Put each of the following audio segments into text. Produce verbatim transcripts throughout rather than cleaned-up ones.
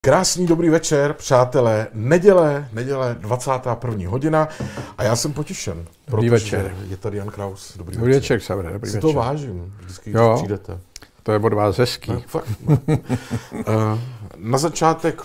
Krásný dobrý večer, přátelé. Neděle, neděle, dvacátá první hodina a já jsem potěšen. Dobrý večer. Je tady Jan Kraus. Dobrý, dobrý večer. večer, Xavere, dobrý si večer. to vážím, vždycky, jo, když přijdete. To je od vás hezký. No, fakt. No. Na začátek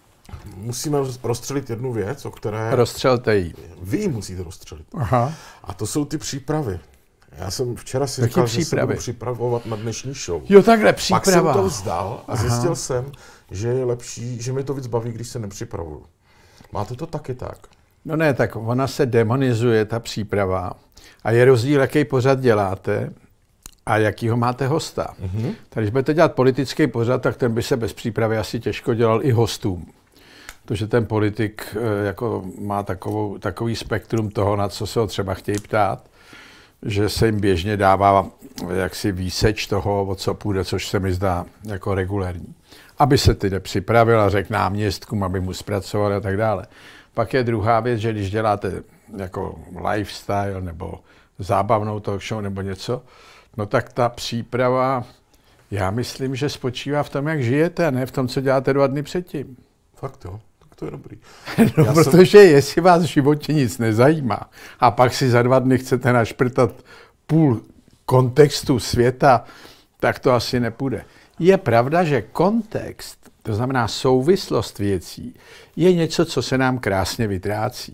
musíme rozstřelit jednu věc, o které... Rozstřelte ji. Vy ji musíte rozstřelit. Aha. A to jsou ty přípravy. Já jsem včera si Taky říkal, přípravy? že se budu připravovat na dnešní show. Jo, takhle, příprava. Pak jsem to vzdal a zjistil Aha. jsem, že je lepší, že mi to víc baví, když se nepřipravuju. Máte to taky tak? No ne, tak ona se demonizuje, ta příprava. A je rozdíl, jaký pořad děláte a jakýho máte hosta. Mm-hmm. Tak když budete dělat politický pořad, tak ten by se bez přípravy asi těžko dělal i hostům. Protože ten politik jako má takovou, takový spektrum toho, na co se ho třeba chtějí ptát, že se jim běžně dává jaksi výseč toho, o co půjde, což se mi zdá jako regulérní. Aby se tedy připravil a řekl náměstkům, aby mu zpracovali a tak dále. Pak je druhá věc, že když děláte jako lifestyle nebo zábavnou talk show nebo něco, no tak ta příprava, já myslím, že spočívá v tom, jak žijete, a ne v tom, co děláte dva dny předtím. Fakt jo. To je dobrý. No, já protože jsem... jestli vás v životě nic nezajímá a pak si za dva dny chcete našprtat půl kontextu světa, tak to asi nepůjde. Je pravda, že kontext, to znamená souvislost věcí, je něco, co se nám krásně vytrácí.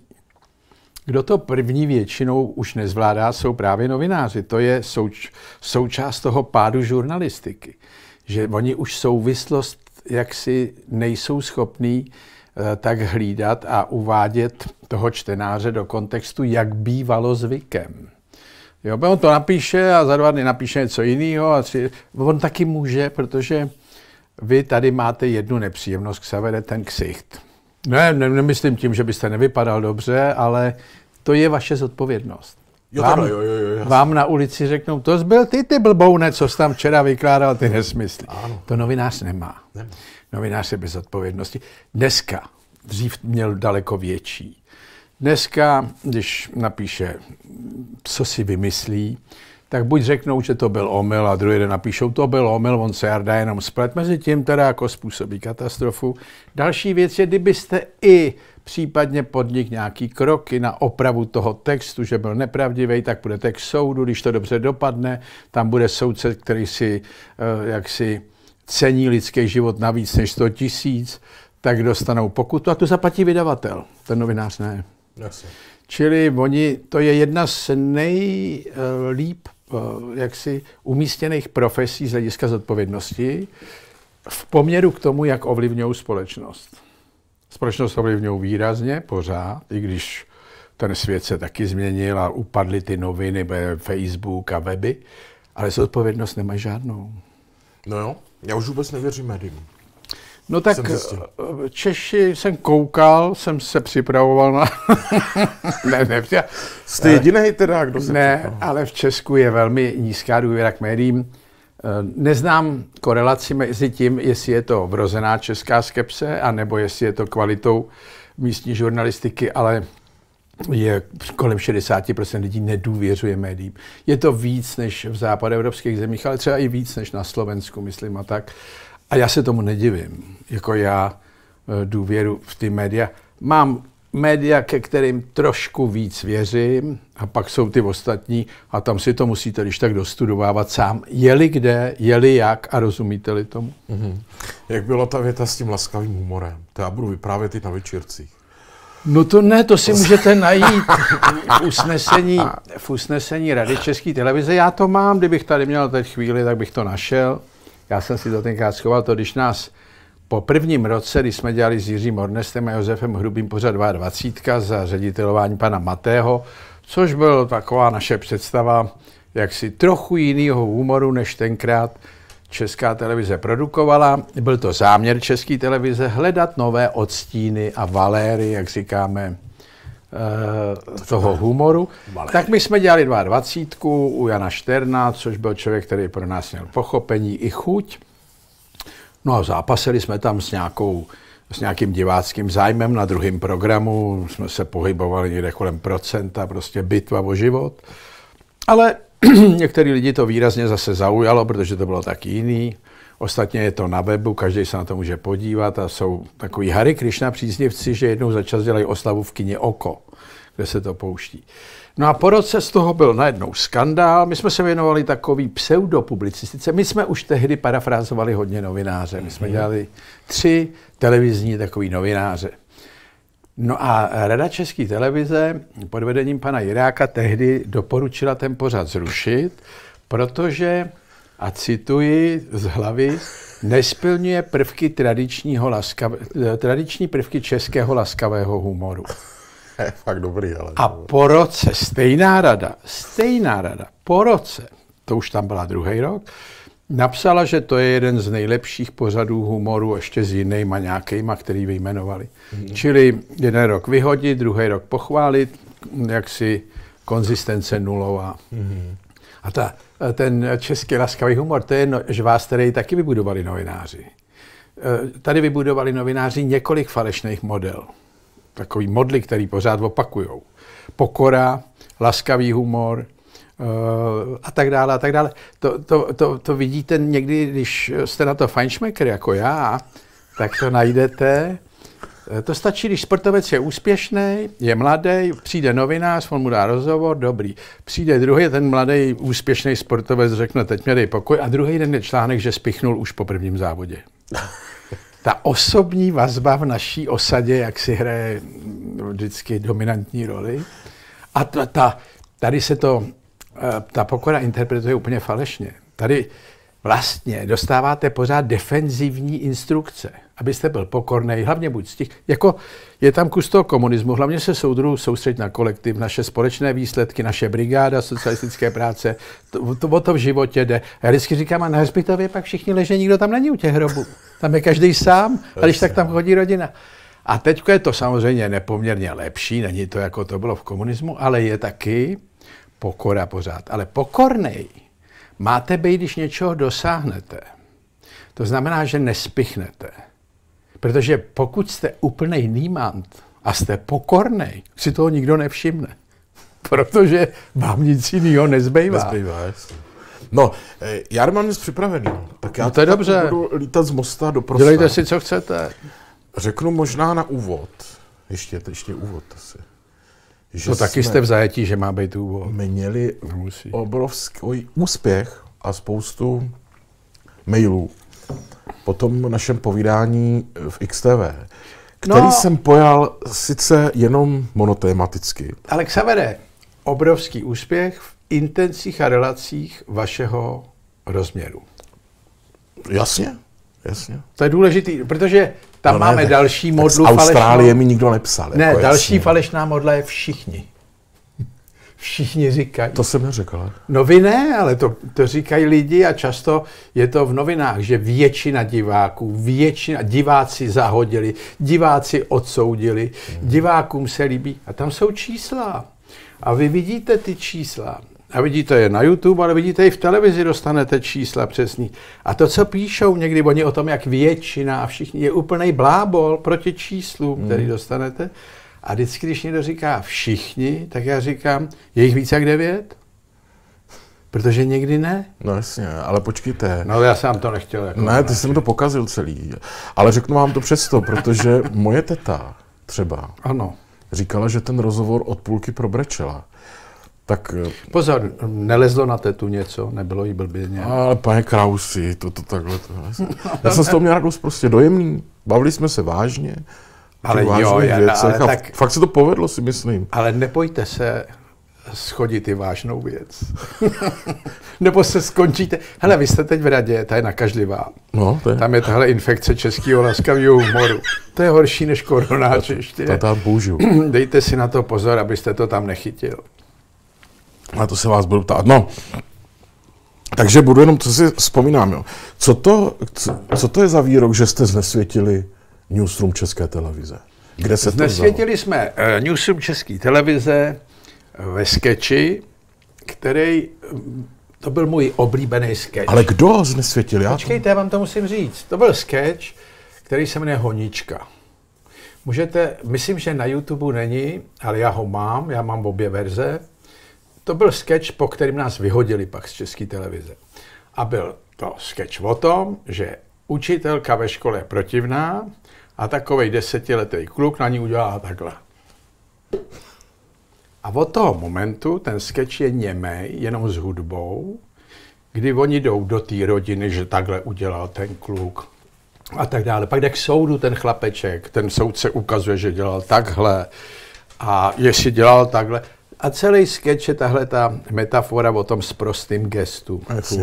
Kdo to první většinou už nezvládá, jsou právě novináři. To je souč- součást toho pádu žurnalistiky. Že oni už souvislost jaksi nejsou schopní tak hlídat a uvádět toho čtenáře do kontextu, jak bývalo zvykem. Jo, on to napíše a za dva dny napíše něco jiného. A tři... On taky může, protože vy tady máte jednu nepříjemnost, Xavere, ten ksicht. Ne, ne, nemyslím tím, že byste nevypadal dobře, ale to je vaše zodpovědnost. Jo, vám, teda, jo, jo, jo, vám na ulici řeknou, to byl ty, ty blboune, co jsi tam včera vykládal, ty nesmysly. Ano. To novinář nemá. nemá. Novinář je bez odpovědnosti. Dneska, dřív měl daleko větší. Dneska, když napíše, co si vymyslí, tak buď řeknou, že to byl omyl, a druhý den napíšou, to byl omyl, on se Jarda jenom splet. Mezi tím teda jako způsobí katastrofu. Další věc je, kdybyste i případně podnik nějaký kroky na opravu toho textu, že byl nepravdivý, tak půjdete k soudu, když to dobře dopadne, tam bude soudce, který si uh, jaksi cení lidský život na víc než sto tisíc, tak dostanou pokutu a tu zaplatí vydavatel. Ten novinář ne. Jasně. Čili oni, to je jedna z nejlíp jaksi umístěných profesí z hlediska zodpovědnosti v poměru k tomu, jak ovlivňují společnost. Společnost ovlivňují výrazně, pořád, i když ten svět se taky změnil a upadly ty noviny, Facebook a weby, ale zodpovědnost nemají žádnou. No jo, já už vůbec nevěřím médiím. No tak Češi jsem koukal, jsem se připravoval na... ne, ne, Jste jedinej teda, kdo se Ne, připravoval. ale v Česku je velmi nízká důvěra k médiím. Neznám korelaci mezi tím, jestli je to vrozená česká skepse, anebo jestli je to kvalitou místní žurnalistiky, ale je kolem šedesát procent lidí nedůvěřuje médiím. Je to víc než v západoevropských zemích, ale třeba i víc než na Slovensku, myslím a tak. A já se tomu nedivím, jako já důvěru v ty média. Mám média, ke kterým trošku víc věřím, a pak jsou ty ostatní a tam si to musíte když tak dostudovávat sám. Je-li kde, je-li jak a rozumíte-li tomu. Mm-hmm. Jak byla ta věta s tím laskavým humorem? To já budu vyprávět i na večírcích. No to ne, to si můžete najít v usnesení, v usnesení Rady České televize. Já to mám, kdybych tady měl teď chvíli, tak bych to našel. Já jsem si to tenkrát schoval, to když nás po prvním roce, když jsme dělali s Jiřím Ornestem a Josefem Hrubým pořad dvacet dva za ředitelování pana Matého, což byl taková naše představa jaksi trochu jinýho humoru, než tenkrát Česká televize produkovala. Byl to záměr České televize hledat nové odstíny a valéry, jak říkáme, toho humoru. Tak my jsme dělali dvacet dva u Jana Šterna, což byl člověk, který pro nás měl pochopení i chuť. No a zápasili jsme tam s, nějakou, s nějakým diváckým zájmem na druhém programu. Jsme se pohybovali někde kolem procenta, prostě bitva o život. Ale některý lidi to výrazně zase zaujalo, protože to bylo taky jiný. Ostatně je to na webu, každý se na to může podívat a jsou takový Hare Krishna příznivci, že jednou za čas dělají oslavu v kině Oko, kde se to pouští. No a po roce z toho byl najednou skandál, my jsme se věnovali takový pseudopublicistice, my jsme už tehdy parafrázovali hodně novináře, my jsme dělali tři televizní takový novináře. No a Rada České televize pod vedením pana Jiráka tehdy doporučila ten pořad zrušit, protože, a cituji z hlavy, nesplňuje prvky tradičního laskav, tradiční prvky českého laskavého humoru. Je fakt dobrý, ale... A po roce stejná rada, stejná rada, po roce, to už tam byla druhý rok, napsala, že to je jeden z nejlepších pořadů humoru, ještě s jinýma nějakýma, který vyjmenovali. Mm. Čili jeden rok vyhodit, druhý rok pochválit, jaksi konzistence nulová. Mm. A ta, ten český laskavý humor, to je no, žvás, který taky vybudovali novináři. Tady vybudovali novináři několik falešných model. Takový modly, který pořád opakujou. Pokora, laskavý humor, Uh, a tak dále, a tak dále. To, to, to, to vidíte někdy, když jste na to fajnšmekr jako já, tak to najdete. To stačí, když sportovec je úspěšný, je mladý, přijde novinář, on mu dá rozhovor, dobrý. Přijde druhý, ten mladý úspěšný sportovec řekne, teď mě dej pokoj, a druhý den je článek, že spichnul už po prvním závodě. Ta osobní vazba v naší osadě, jak si hraje vždycky dominantní roli. A ta, ta, tady se to ta pokora interpretuje úplně falešně. Tady vlastně dostáváte pořád defenzivní instrukce, abyste byl pokorný, hlavně buď stih. Jako je tam kus toho komunismu, hlavně se soudruhu soustředit na kolektiv, naše společné výsledky, naše brigáda socialistické práce, to, to o to v životě jde. Já vždycky říkám, a na hřbitově pak všichni leží, nikdo tam není u těch hrobů. Tam je každý sám, a když tak tam chodí rodina. A teď je to samozřejmě nepoměrně lepší, není to, jako to bylo v komunismu, ale je taky pokora pořád. Ale pokornej máte být, když něčeho dosáhnete. To znamená, že nespichnete. Protože pokud jste úplnej nímant a jste pokornej, si toho nikdo nevšimne. Protože vám nic jiného nezbývá. Nezbývá, jasně. No, já mám nic připravený. Tak já no to je dobře. budu lítat z Mosta do Prosta. Dělejte si, co chcete. Řeknu možná na úvod. Ještě, ještě úvod asi. Že to taky jste v zajetí, že má být úvod. Měli obrovský úspěch a spoustu mailů po tom našem povídání v X T V, který no, jsem pojal sice jenom monotématicky. Ale Xavere, obrovský úspěch v intencích a relacích vašeho rozměru. Jasně, jasně. To je důležitý, protože tam no ne, máme další modlu falešnou. Z Austrálie mi nikdo nepsal. Ne, jako další jasně. falešná modla je všichni. Všichni říkají. To jsem neřekl. No vy ne, ale to, to říkají lidi a často je to v novinách, že většina diváků, většina, diváci zahodili, diváci odsoudili, hmm. divákům se líbí. A tam jsou čísla. A vy vidíte ty čísla. A vidíte je na YouTube, ale vidíte i v televizi, dostanete čísla přesný. A to, co píšou někdy oni o tom, jak většina a všichni, je úplnej blábol proti číslům, hmm. který dostanete. A vždycky, když někdo říká všichni, tak já říkám, je jich víc jak devět? Protože někdy ne. No jasně, ale počkejte. No já jsem to nechtěl. Jako ne, ty jsi mi to pokazil celý. Ale řeknu vám to přesto, protože moje teta třeba ano. říkala, že ten rozhovor od půlky probrečela. Tak... Pozor, nelezlo na tetu něco, nebylo jí blbě nějak. Ale pane Krausi, to, to takhle. To, já jsem z toho měl radost prostě dojemný. Bavili jsme se vážně. Ale jo, já, ale tak, fakt se to povedlo, si myslím. Ale nebojte se schodit i vážnou věc. Nebo se skončíte. Hele, vy jste teď v radě, ta je nakažlivá. No, to je. Tam je tahle infekce českého laskavého humoru. To je horší než koronáč ještě. Ta, ta bůžu. Dejte si na to pozor, abyste to tam nechytil. A to se vás budu ptát. No, takže budu jenom, co si vzpomínám, jo. Co to, co, co to je za výrok, že jste znesvětili Newsroom České televize? Kde se Znesvětili jsme uh, Newsroom České televize ve sketchi, který, to byl můj oblíbený sketch. Ale kdo znesvětil? Já Počkejte, já vám to musím říct. To byl sketch, který se jmenuje Honička. Můžete, myslím, že na YouTube není, ale já ho mám, já mám obě verze. To byl sketch, po kterým nás vyhodili pak z České televize. A byl to sketch o tom, že učitelka ve škole je protivná a takovej desetiletý kluk na ní udělá takhle. A od toho momentu ten sketch je němej, jenom s hudbou, kdy oni jdou do té rodiny, že takhle udělal ten kluk a tak dále. Pak jde k soudu ten chlapeček, ten soudce ukazuje, že dělal takhle a jestli dělal takhle. A celý sketch je tahle ta metafora o tom sprostým gestu.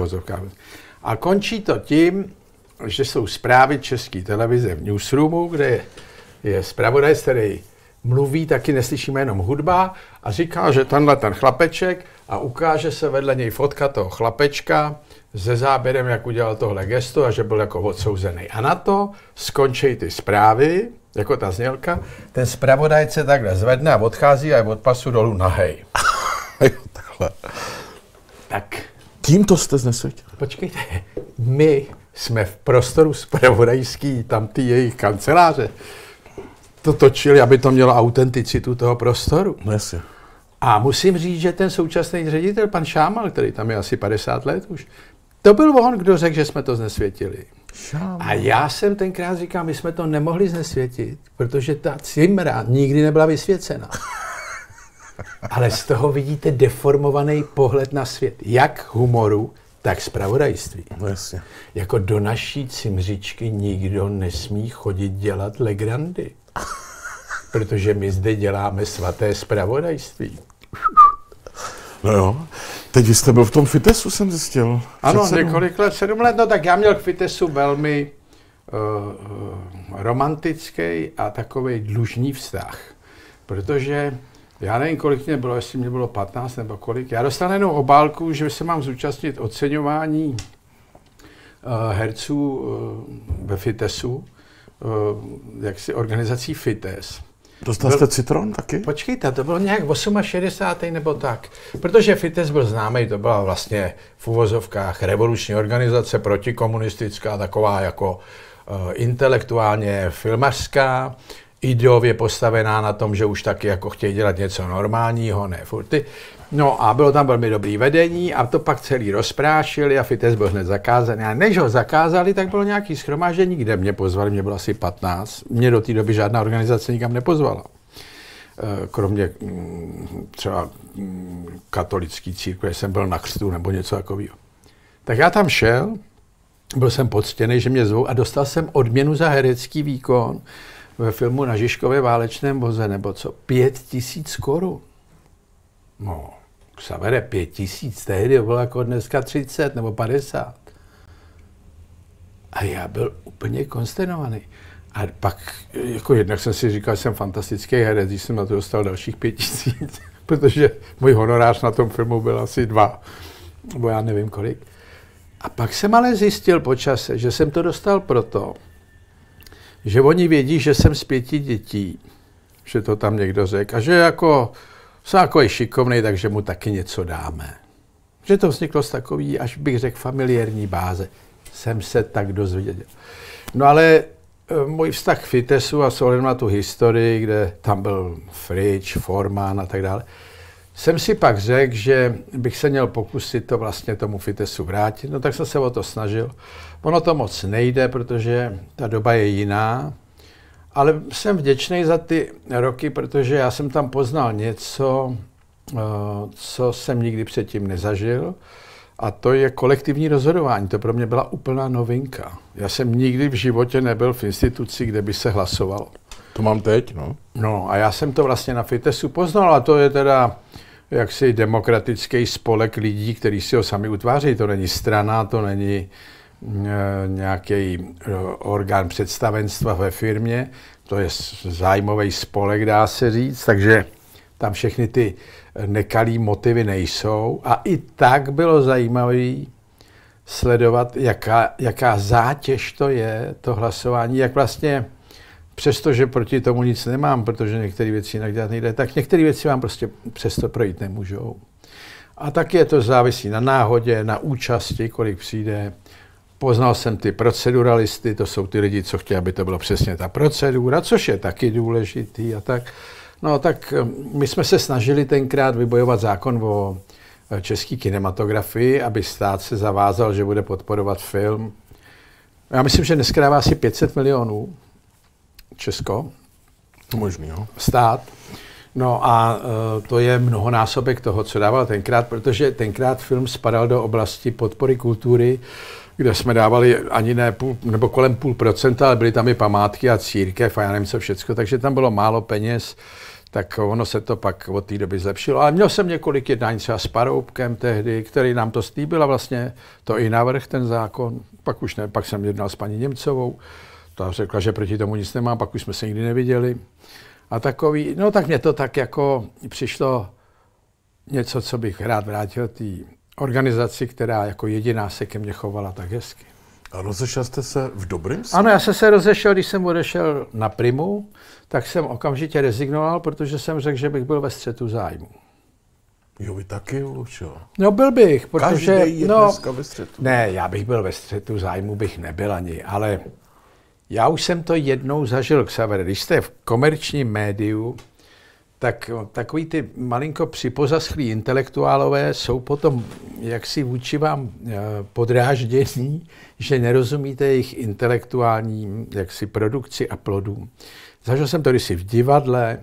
A končí to tím, že jsou zprávy České televize v newsroomu, kde je zpravodaj, který mluví, taky neslyšíme jenom hudba a říká, že tenhle ten chlapeček a ukáže se vedle něj fotka toho chlapečka se záběrem, jak udělal tohle gesto a že byl jako odsouzený. A na to skončí ty zprávy, jako ta znělka, ten zpravodaj se takhle zvedne a odchází a je od pasu dolů nahej. Takhle. Tak. Tímto jste znesvětili? Počkejte, my jsme v prostoru zpravodajský, tam ty jejich kanceláře, to točili, aby to mělo autenticitu toho prostoru. No jasně. A musím říct, že ten současný ředitel, pan Šámal, který tam je asi padesát let už, to byl on, kdo řekl, že jsme to znesvětili. Šámal. A já jsem tenkrát říkal, my jsme to nemohli znesvětit, protože ta cimra nikdy nebyla vysvěcena. Ale z toho vidíte deformovaný pohled na svět. Jak humoru, tak zpravodajství. No jasně. Jako do naší cimřičky nikdo nesmí chodit dělat legrandy. Protože my zde děláme svaté zpravodajství. No jo. Teď vy jste byl v tom Fitesu, jsem zjistil. Ano, několik let, sedm let, no tak já měl k Fitesu velmi uh, romantický a takový dlužný vztah. Protože já nevím, kolik mě bylo, jestli mě bylo patnáct nebo kolik. Já dostal jenom obálku, že se mám zúčastnit oceňování uh, herců uh, ve Fitesu, uh, jaksi organizací Fites. Dostal jste Citron taky? Počkejte, to bylo nějak šedesátý osmý nebo tak. Protože Fites byl známý, to byla vlastně v uvozovkách revoluční organizace, protikomunistická, taková jako uh, intelektuálně filmařská, ideově postavená na tom, že už taky jako chtějí dělat něco normálního, ne furty. No a bylo tam velmi dobrý vedení a to pak celý rozprášili a Fites byl hned zakázaný. A než ho zakázali, tak bylo nějaký shromáždění, kde mě pozvali, mě bylo asi patnáct. Mě do té doby žádná organizace nikam nepozvala. Kromě třeba katolický církve, jsem byl na křtu nebo něco takového. Tak já tam šel, byl jsem poctěný, že mě zvou a dostal jsem odměnu za herecký výkon ve filmu Na Žižkově válečném voze, nebo co, pět tisíc korun. No, Xavere, pět tisíc, tehdy bylo jako dneska třicet nebo padesát. A já byl úplně konsternovaný. A pak, jako jednak jsem si říkal, že jsem fantastický herec, když jsem na to dostal dalších pět tisíc, protože můj honorář na tom filmu byl asi dva, nebo já nevím kolik. A pak jsem ale zjistil po čase, že jsem to dostal proto, že oni vědí, že jsem z pěti dětí, že to tam někdo řekl, a že jako jsem takový šikovnej, takže mu taky něco dáme. Že to vzniklo z takový, až bych řekl, familiární báze. Jsem se tak dozvěděl. No ale můj vztah k Fitesu a s ohledem na tu historii, kde tam byl Frič, Forman a tak dále, jsem si pak řekl, že bych se měl pokusit to vlastně tomu Fitesu vrátit. No tak jsem se o to snažil. Ono to moc nejde, protože ta doba je jiná. Ale jsem vděčný za ty roky, protože já jsem tam poznal něco, co jsem nikdy předtím nezažil. A to je kolektivní rozhodování. To pro mě byla úplná novinka. Já jsem nikdy v životě nebyl v instituci, kde by se hlasovalo. To mám teď, no. No a já jsem to vlastně na Fitesu poznal a to je teda jaksi demokratický spolek lidí, kteří si ho sami utváří. To není strana, to není e, nějaký orgán představenstva ve firmě, to je zájmový spolek, dá se říct, takže tam všechny ty nekalý motivy nejsou. A i tak bylo zajímavé sledovat, jaká, jaká zátěž to je, to hlasování, jak vlastně, přestože proti tomu nic nemám, protože některé věci jinak dělat nejde, tak některé věci vám prostě přesto projít nemůžou. A taky je to závisí na náhodě, na účasti, kolik přijde. Poznal jsem ty proceduralisty, to jsou ty lidi, co chtějí, aby to bylo přesně ta procedura, což je taky důležitý a tak. No tak my jsme se snažili tenkrát vybojovat zákon o české kinematografii, aby stát se zavázal, že bude podporovat film. Já myslím, že dneska dává asi pět set milionů Česko. Možný, jo. Stát. No a uh, to je mnohonásobek toho, co dával tenkrát, protože tenkrát film spadal do oblasti podpory kultury, kde jsme dávali ani ne půl, nebo kolem půl procenta, ale byly tam i památky a církev a já nevím co všecko, takže tam bylo málo peněz, tak ono se to pak od té doby zlepšilo. Ale měl jsem několik jednání třeba s Paroubkem tehdy, který nám to slíbil a vlastně to i navrhl ten zákon. Pak už ne, pak jsem jednal s paní Němcovou, ta řekla, že proti tomu nic nemám, pak už jsme se nikdy neviděli. A takový, no tak mě to tak jako přišlo něco, co bych rád vrátil té organizaci, která jako jediná se ke mně chovala tak hezky. A rozešel jste se v dobrém stavu? Ano, já jsem se rozešel, když jsem odešel na Primu, tak jsem okamžitě rezignoval, protože jsem řekl, že bych byl ve střetu zájmu. Jo, vy taky už, jo. No byl bych, protože... Každý je no, dneska ve střetu. Ne, já bych byl ve střetu zájmu, bych nebyl ani, ale já už jsem to jednou zažil, Xaver. Když jste v komerčním médiu, tak takový ty malinko připozaschlí intelektuálové jsou potom jaksi vůči vám podráždění, že nerozumíte jejich intelektuální jaksi produkci a plodům. Zažil jsem to kdysi v divadle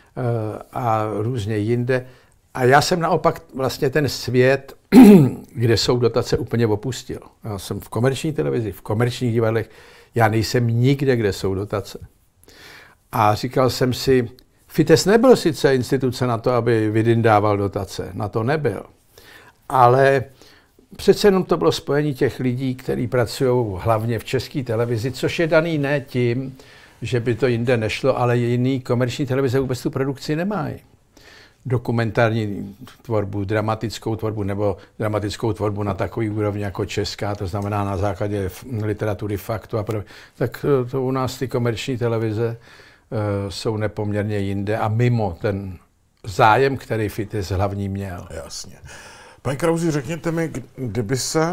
a různě jinde. A já jsem naopak vlastně ten svět, kde jsou dotace, úplně opustil. Já jsem v komerční televizi, v komerčních divadlech, já nejsem nikde, kde jsou dotace. A říkal jsem si, FITES nebyl sice instituce na to, aby vydindával dotace, na to nebyl. Ale přece jenom to bylo spojení těch lidí, kteří pracují hlavně v české televizi, což je daný ne tím, že by to jinde nešlo, ale jiný komerční televize vůbec tu produkci nemají. Dokumentární tvorbu, dramatickou tvorbu nebo dramatickou tvorbu na takový úrovni jako česká, to znamená na základě literatury faktu a podobně. Tak to u nás ty komerční televize uh, jsou nepoměrně jinde a mimo ten zájem, který FITES hlavní měl. Jasně. Pane Krausi, řekněte mi, kdyby se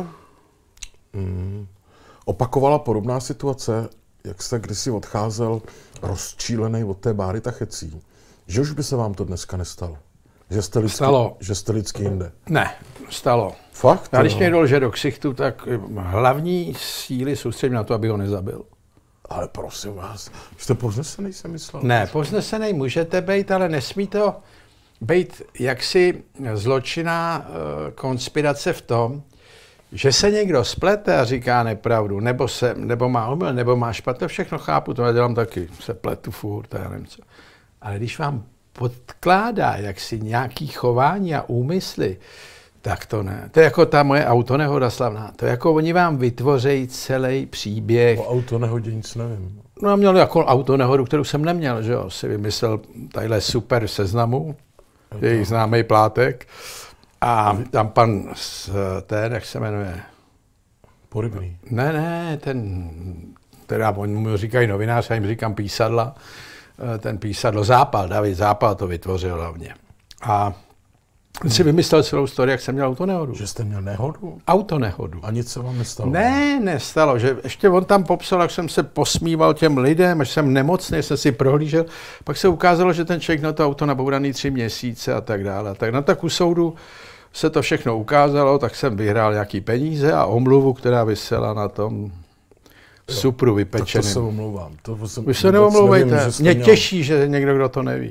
mm, opakovala podobná situace, jak jste kdysi odcházel rozčílený od té Báry Tachecí, že už by se vám to dneska nestalo? Že jste lidsky, stalo. Že jste lidsky jinde? Ne, stalo. Fakt? Já když mě jdol, že do ksichtu, tak hlavní síly soustředím na to, aby ho nezabil. Ale prosím vás, jste povznesený, jsem myslel. Ne, povznesený můžete být, ale nesmí to být jaksi zločinná konspirace v tom, že se někdo splete a říká nepravdu, nebo, se, nebo má omyl, nebo má špatně, všechno chápu, to já dělám taky, se pletu furt, já nevím co. Ale když vám podkládá jaksi nějaký chování a úmysly, tak to ne. To je jako ta moje autonehoda slavná. To je jako oni vám vytvořejí celý příběh. O autonehodě nic nevím. No já měl jako autonehodu, kterou jsem neměl, že jo. Si vymyslel tadyhle super Seznamu, jejich známý plátek. A tam pan ten, jak se jmenuje? Porybný. Ne, ne, ten, teda oni mu říkají novinář, já jim říkám písadla. Ten písadlo Zápal, David Zápal to vytvořil hlavně. A on si vymyslel celou story, jak jsem měl autonehodu. Že jste měl nehodu? Autonehodu. A nic se vám nestalo? Ne, nestalo. Že ještě on tam popsal, jak jsem se posmíval těm lidem, až jsem nemocný, jsem si prohlížel. Pak se ukázalo, že ten člověk na to auto nabouraný tři měsíce a tak dále. Tak na tak u soudu se to všechno ukázalo, tak jsem vyhrál nějaký peníze a omluvu, která visela na tom supru vypečeným. Tak to se omlouvám. To jsem, Vy se neomlouvejte. Nevím, mě měl... těší, že někdo, kdo to neví.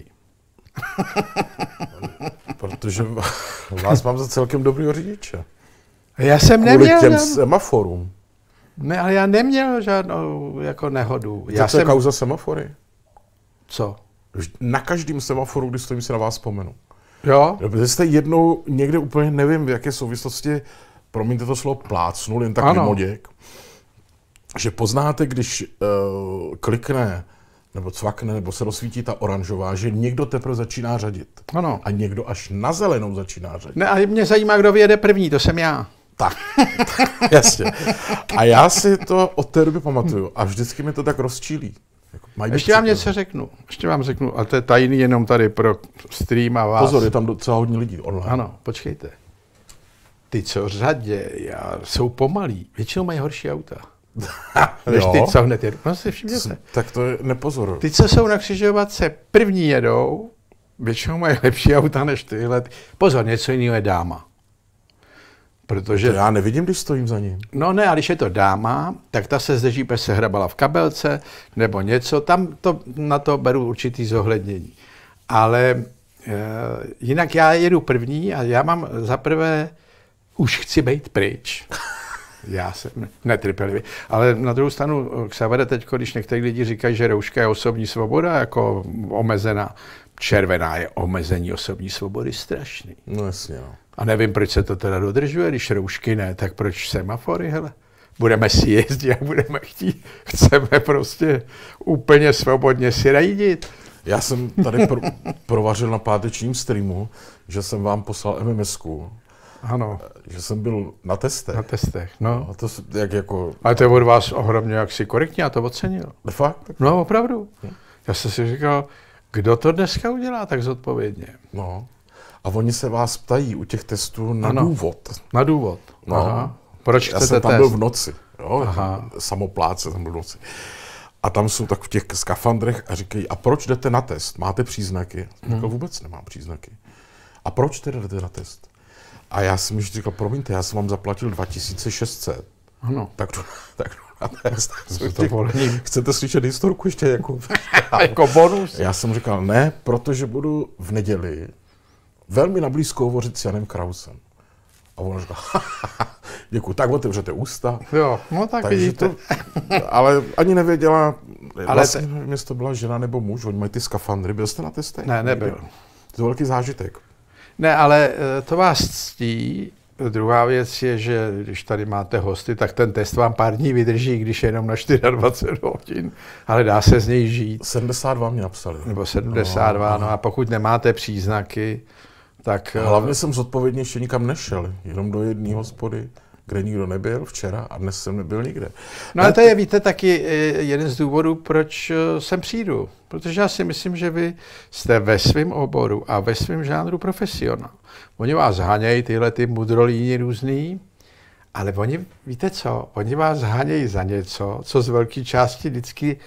Protože vás mám za celkem dobrýho řidiče. Já jsem Kvůli neměl. těm semaforům. Ne, ale já neměl žádnou jako nehodu. Já to jsem... je kauza semafory. Co? Na každém semaforu, když stojím, si na vás vzpomenu. Jo? Vy jste jednou někde úplně, nevím v jaké souvislosti, promiňte to slovo, plácnul, jen tak mimoděk, že poznáte, když uh, klikne, nebo cvakne, nebo se rozsvítí ta oranžová, že někdo teprve začíná řadit. Ano. A někdo až na zelenou začíná řadit. Ne, a mě zajímá, kdo vyjede první, to jsem já. Tak, jasně. A já si to od té doby pamatuju a vždycky mi to tak rozčílí. Mají Ještě vám něco řeknu. Ještě vám řeknu, ale to je tajný jenom tady pro stream a vás. Pozor, je tam docela hodně lidí online. Ano, počkejte. Ty, co řadě, já, jsou pomalí, většinou mají horší auta. Než ty, co hned jedou. No si všimněte. Tak to je nepozoruju. Ty, co jsou na křižovatce, první jedou, většinou mají lepší auta než tyhle. Pozor, něco jiného je dáma. Protože... To já nevidím, když stojím za ním. No ne, a když je to dáma, tak ta se zdrží, protože se hrabala v kabelce nebo něco, tam to, na to beru určitý zohlednění. Ale e, jinak já jedu první a já mám za prvé, už chci být pryč. Já jsem netrpělivý. Ale na druhou stranu, Xavere teď, když někteří lidi říkají, že rouška je osobní svoboda, jako omezená, červená je omezení osobní svobody strašný. No jasně, no. A nevím, proč se to teda dodržuje, když roušky ne, tak proč semafory, hele? Budeme si jezdit, jak budeme chtít. Chceme prostě úplně svobodně si rajdit. Já jsem tady pro, provařil na pátečním streamu, že jsem vám poslal em em esku. Ano. Že jsem byl na testech. Na testech, no. A to jak jako... Ale to je od vás ohromně jaksi korektně, já to ocenil. De fakt? No, opravdu. Já jsem si říkal, kdo to dneska udělá tak zodpovědně? No. A oni se vás ptají u těch testů na ano. důvod. Na důvod. No. Aha. Proč já chcete jsem tam test? byl v noci. Jo? Aha. Samopláce tam byl v noci. A tam jsou tak v těch skafandrech a říkají, a proč jdete na test? Máte příznaky? Hmm. Říkal, vůbec nemám příznaky. A proč teda jdete na test? A já jsem mi říkal, promiňte, já jsem vám zaplatil dva tisíce šest set. Ano. Tak jdu, tak jdu na test. To Chcete slyšet historku ještě jako... jako bonus? Já jsem říkal, ne, protože budu v neděli velmi nablízko hovořit s Janem Krausem. A on říkal, děkuji, tak otevřete ústa. Jo, no tak vidíte. To, ale ani nevěděla, ale vlastně te... nevím, jestli to byla žena nebo muž, oni mají ty skafandry. Byl jste na testech? Ne, nebyl. To je velký zážitek. Ne, ale to vás ctí. Druhá věc je, že když tady máte hosty, tak ten test vám pár dní vydrží, když je jenom na dvacet čtyři hodin, ale dá se z něj žít. sedmdesát dva mě napsali. Nebo sedmdesát dva, no, no a pokud nemáte příznaky, tak... Hlavně jsem zodpovědně ještě nikam nešel, jenom do jedné hospody, kde nikdo nebyl včera a dnes jsem nebyl nikde. No ale to je, víte, taky jeden z důvodů, proč sem přijdu. Protože já si myslím, že vy jste ve svém oboru a ve svém žánru profesionál. Oni vás hánějí, tyhle ty mudrolíni různý, ale oni, víte co, oni vás hánějí za něco, co z velké části vždycky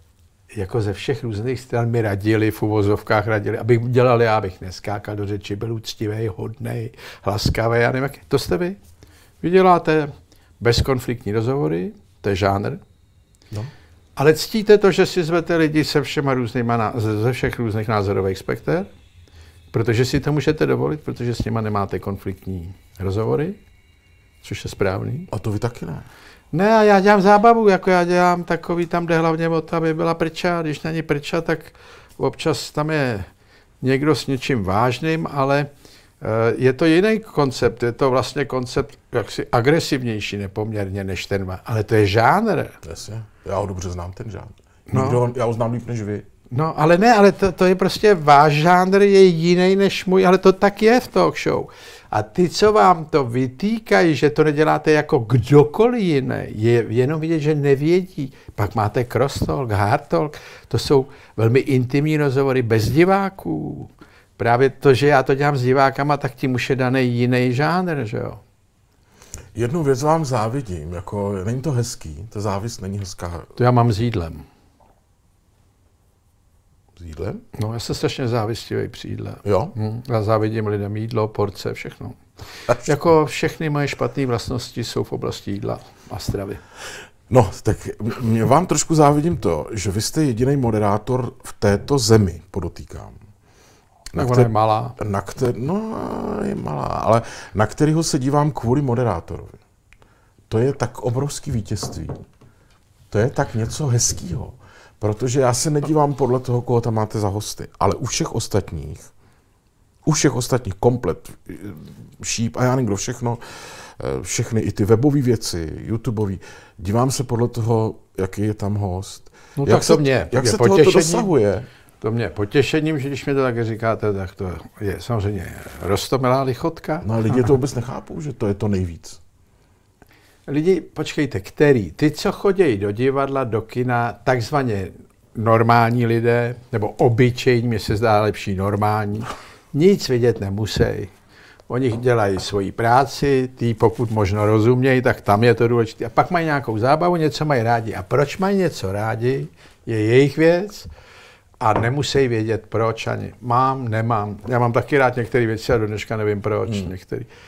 jako ze všech různých stran mi radili, v uvozovkách radili, abych dělali, já abych neskákal do řeči, byl úctivý, hodnej, laskavý, já nevím, jak. To jste vy. Vy děláte bezkonfliktní rozhovory, to je žánr, no. Ale ctíte to, že si zvete lidi se všema různýma, ze všech různých názorových spekter, protože si to můžete dovolit, protože s nima nemáte konfliktní rozhovory, což je správný. A to vy taky ne. Ne, a já dělám zábavu, jako já dělám takový, tam jde hlavně o to, aby byla prča, když není prča, tak občas tam je někdo s něčím vážným, ale je to jiný koncept, je to vlastně koncept jaksi agresivnější nepoměrně než ten, ale to je žánr. Jasně, já ho dobře znám, ten žánr. No. Nikdo, já ho znám líp než vy. No, ale ne, ale to, to je prostě váš žánr, je jiný než můj, ale to tak je v talk show. A ty, co vám to vytýkají, že to neděláte jako kdokoliv jiný, je jenom vidět, že nevědí. Pak máte cross talk, hard talk, to jsou velmi intimní rozhovory bez diváků. Právě to, že já to dělám s divákama, tak tím už je daný jiný žánr, že jo? Jednu věc vám závidím, jako není to hezký, ta závist není hezká. To já mám s jídlem. S jídlem? No, já jsem strašně závistivý při jídle. Jo? Hm, já závidím lidem jídlo, porce, všechno. Jako všechny moje špatné vlastnosti jsou v oblasti jídla a stravy. No, tak mě vám trošku závidím to, že vy jste jediný moderátor v této zemi, podotýkám. Na tak ona je malá. Na kter, no, je malá, ale na kterého se dívám kvůli moderátorovi. To je tak obrovský vítězství. To je tak něco hezkýho. Protože já se nedívám podle toho, koho tam máte za hosty, ale u všech ostatních, u všech ostatních komplet, šíp a já nevím kdo všechno, všechny i ty webové věci, YouTubeové, dívám se podle toho, jaký je tam host. No jak tak se, to mě, jak je se toho to dosahuje? To mě potěšením, že když mi to tak říkáte, tak to je samozřejmě roztomilá lichotka. No a lidi to vůbec nechápou, že to je to nejvíc. Lidi, počkejte, který? Ty, co chodí do divadla, do kina, takzvaně normální lidé, nebo obyčejní, mě se zdá lepší normální, nic vidět nemusí. Oni dělají svoji práci, ty pokud možno rozumějí, tak tam je to důležité. A pak mají nějakou zábavu, něco mají rádi. A proč mají něco rádi, je jejich věc a nemusí vědět proč ani. Mám, nemám. Já mám taky rád některé věci a do dneška nevím proč. Hmm. Některý.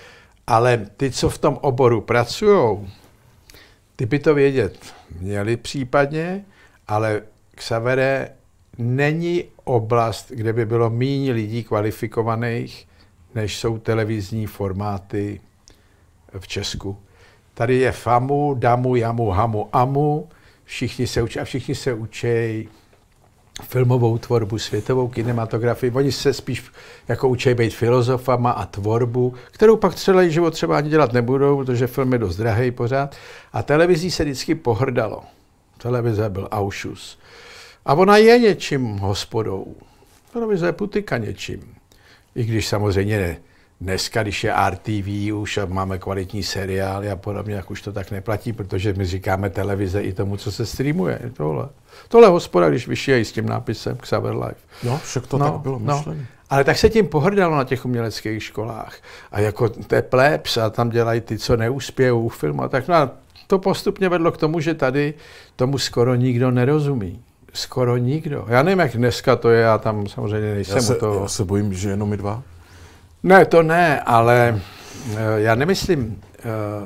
Ale ty, co v tom oboru pracují, ty by to vědět měli případně, ale Xavere není oblast, kde by bylo méně lidí kvalifikovaných, než jsou televizní formáty v Česku. Tady je famu, damu, jamu, hamu, amu, všichni se učí a všichni se učí filmovou tvorbu, světovou kinematografii. Oni se spíš jako učí být filozofama a tvorbu, kterou pak celý život třeba ani dělat nebudou, protože film je dost drahý pořád. A televizí se vždycky pohrdalo. Televize byl aušus. A ona je něčím hospodou. Televize je putika něčím. I když samozřejmě ne. Dneska, když je R T V už a máme kvalitní seriály a podobně, jak už to tak neplatí, protože my říkáme televize i tomu, co se streamuje. Tohle. Tohle je hospoda, když vyšíjí s tím nápisem Xaver Live. No, však to no, tak bylo myšlení. No. Ale tak se tím pohrdalo na těch uměleckých školách. A jako to je plebs a tam dělají ty, co neuspějou filmu. A tak no a to postupně vedlo k tomu, že tady tomu skoro nikdo nerozumí. Skoro nikdo. Já nevím, jak dneska to je, já tam samozřejmě nejsem já se, u toho. Já se bojím, že jenom my dva. Ne, to ne, ale uh, já nemyslím. Uh,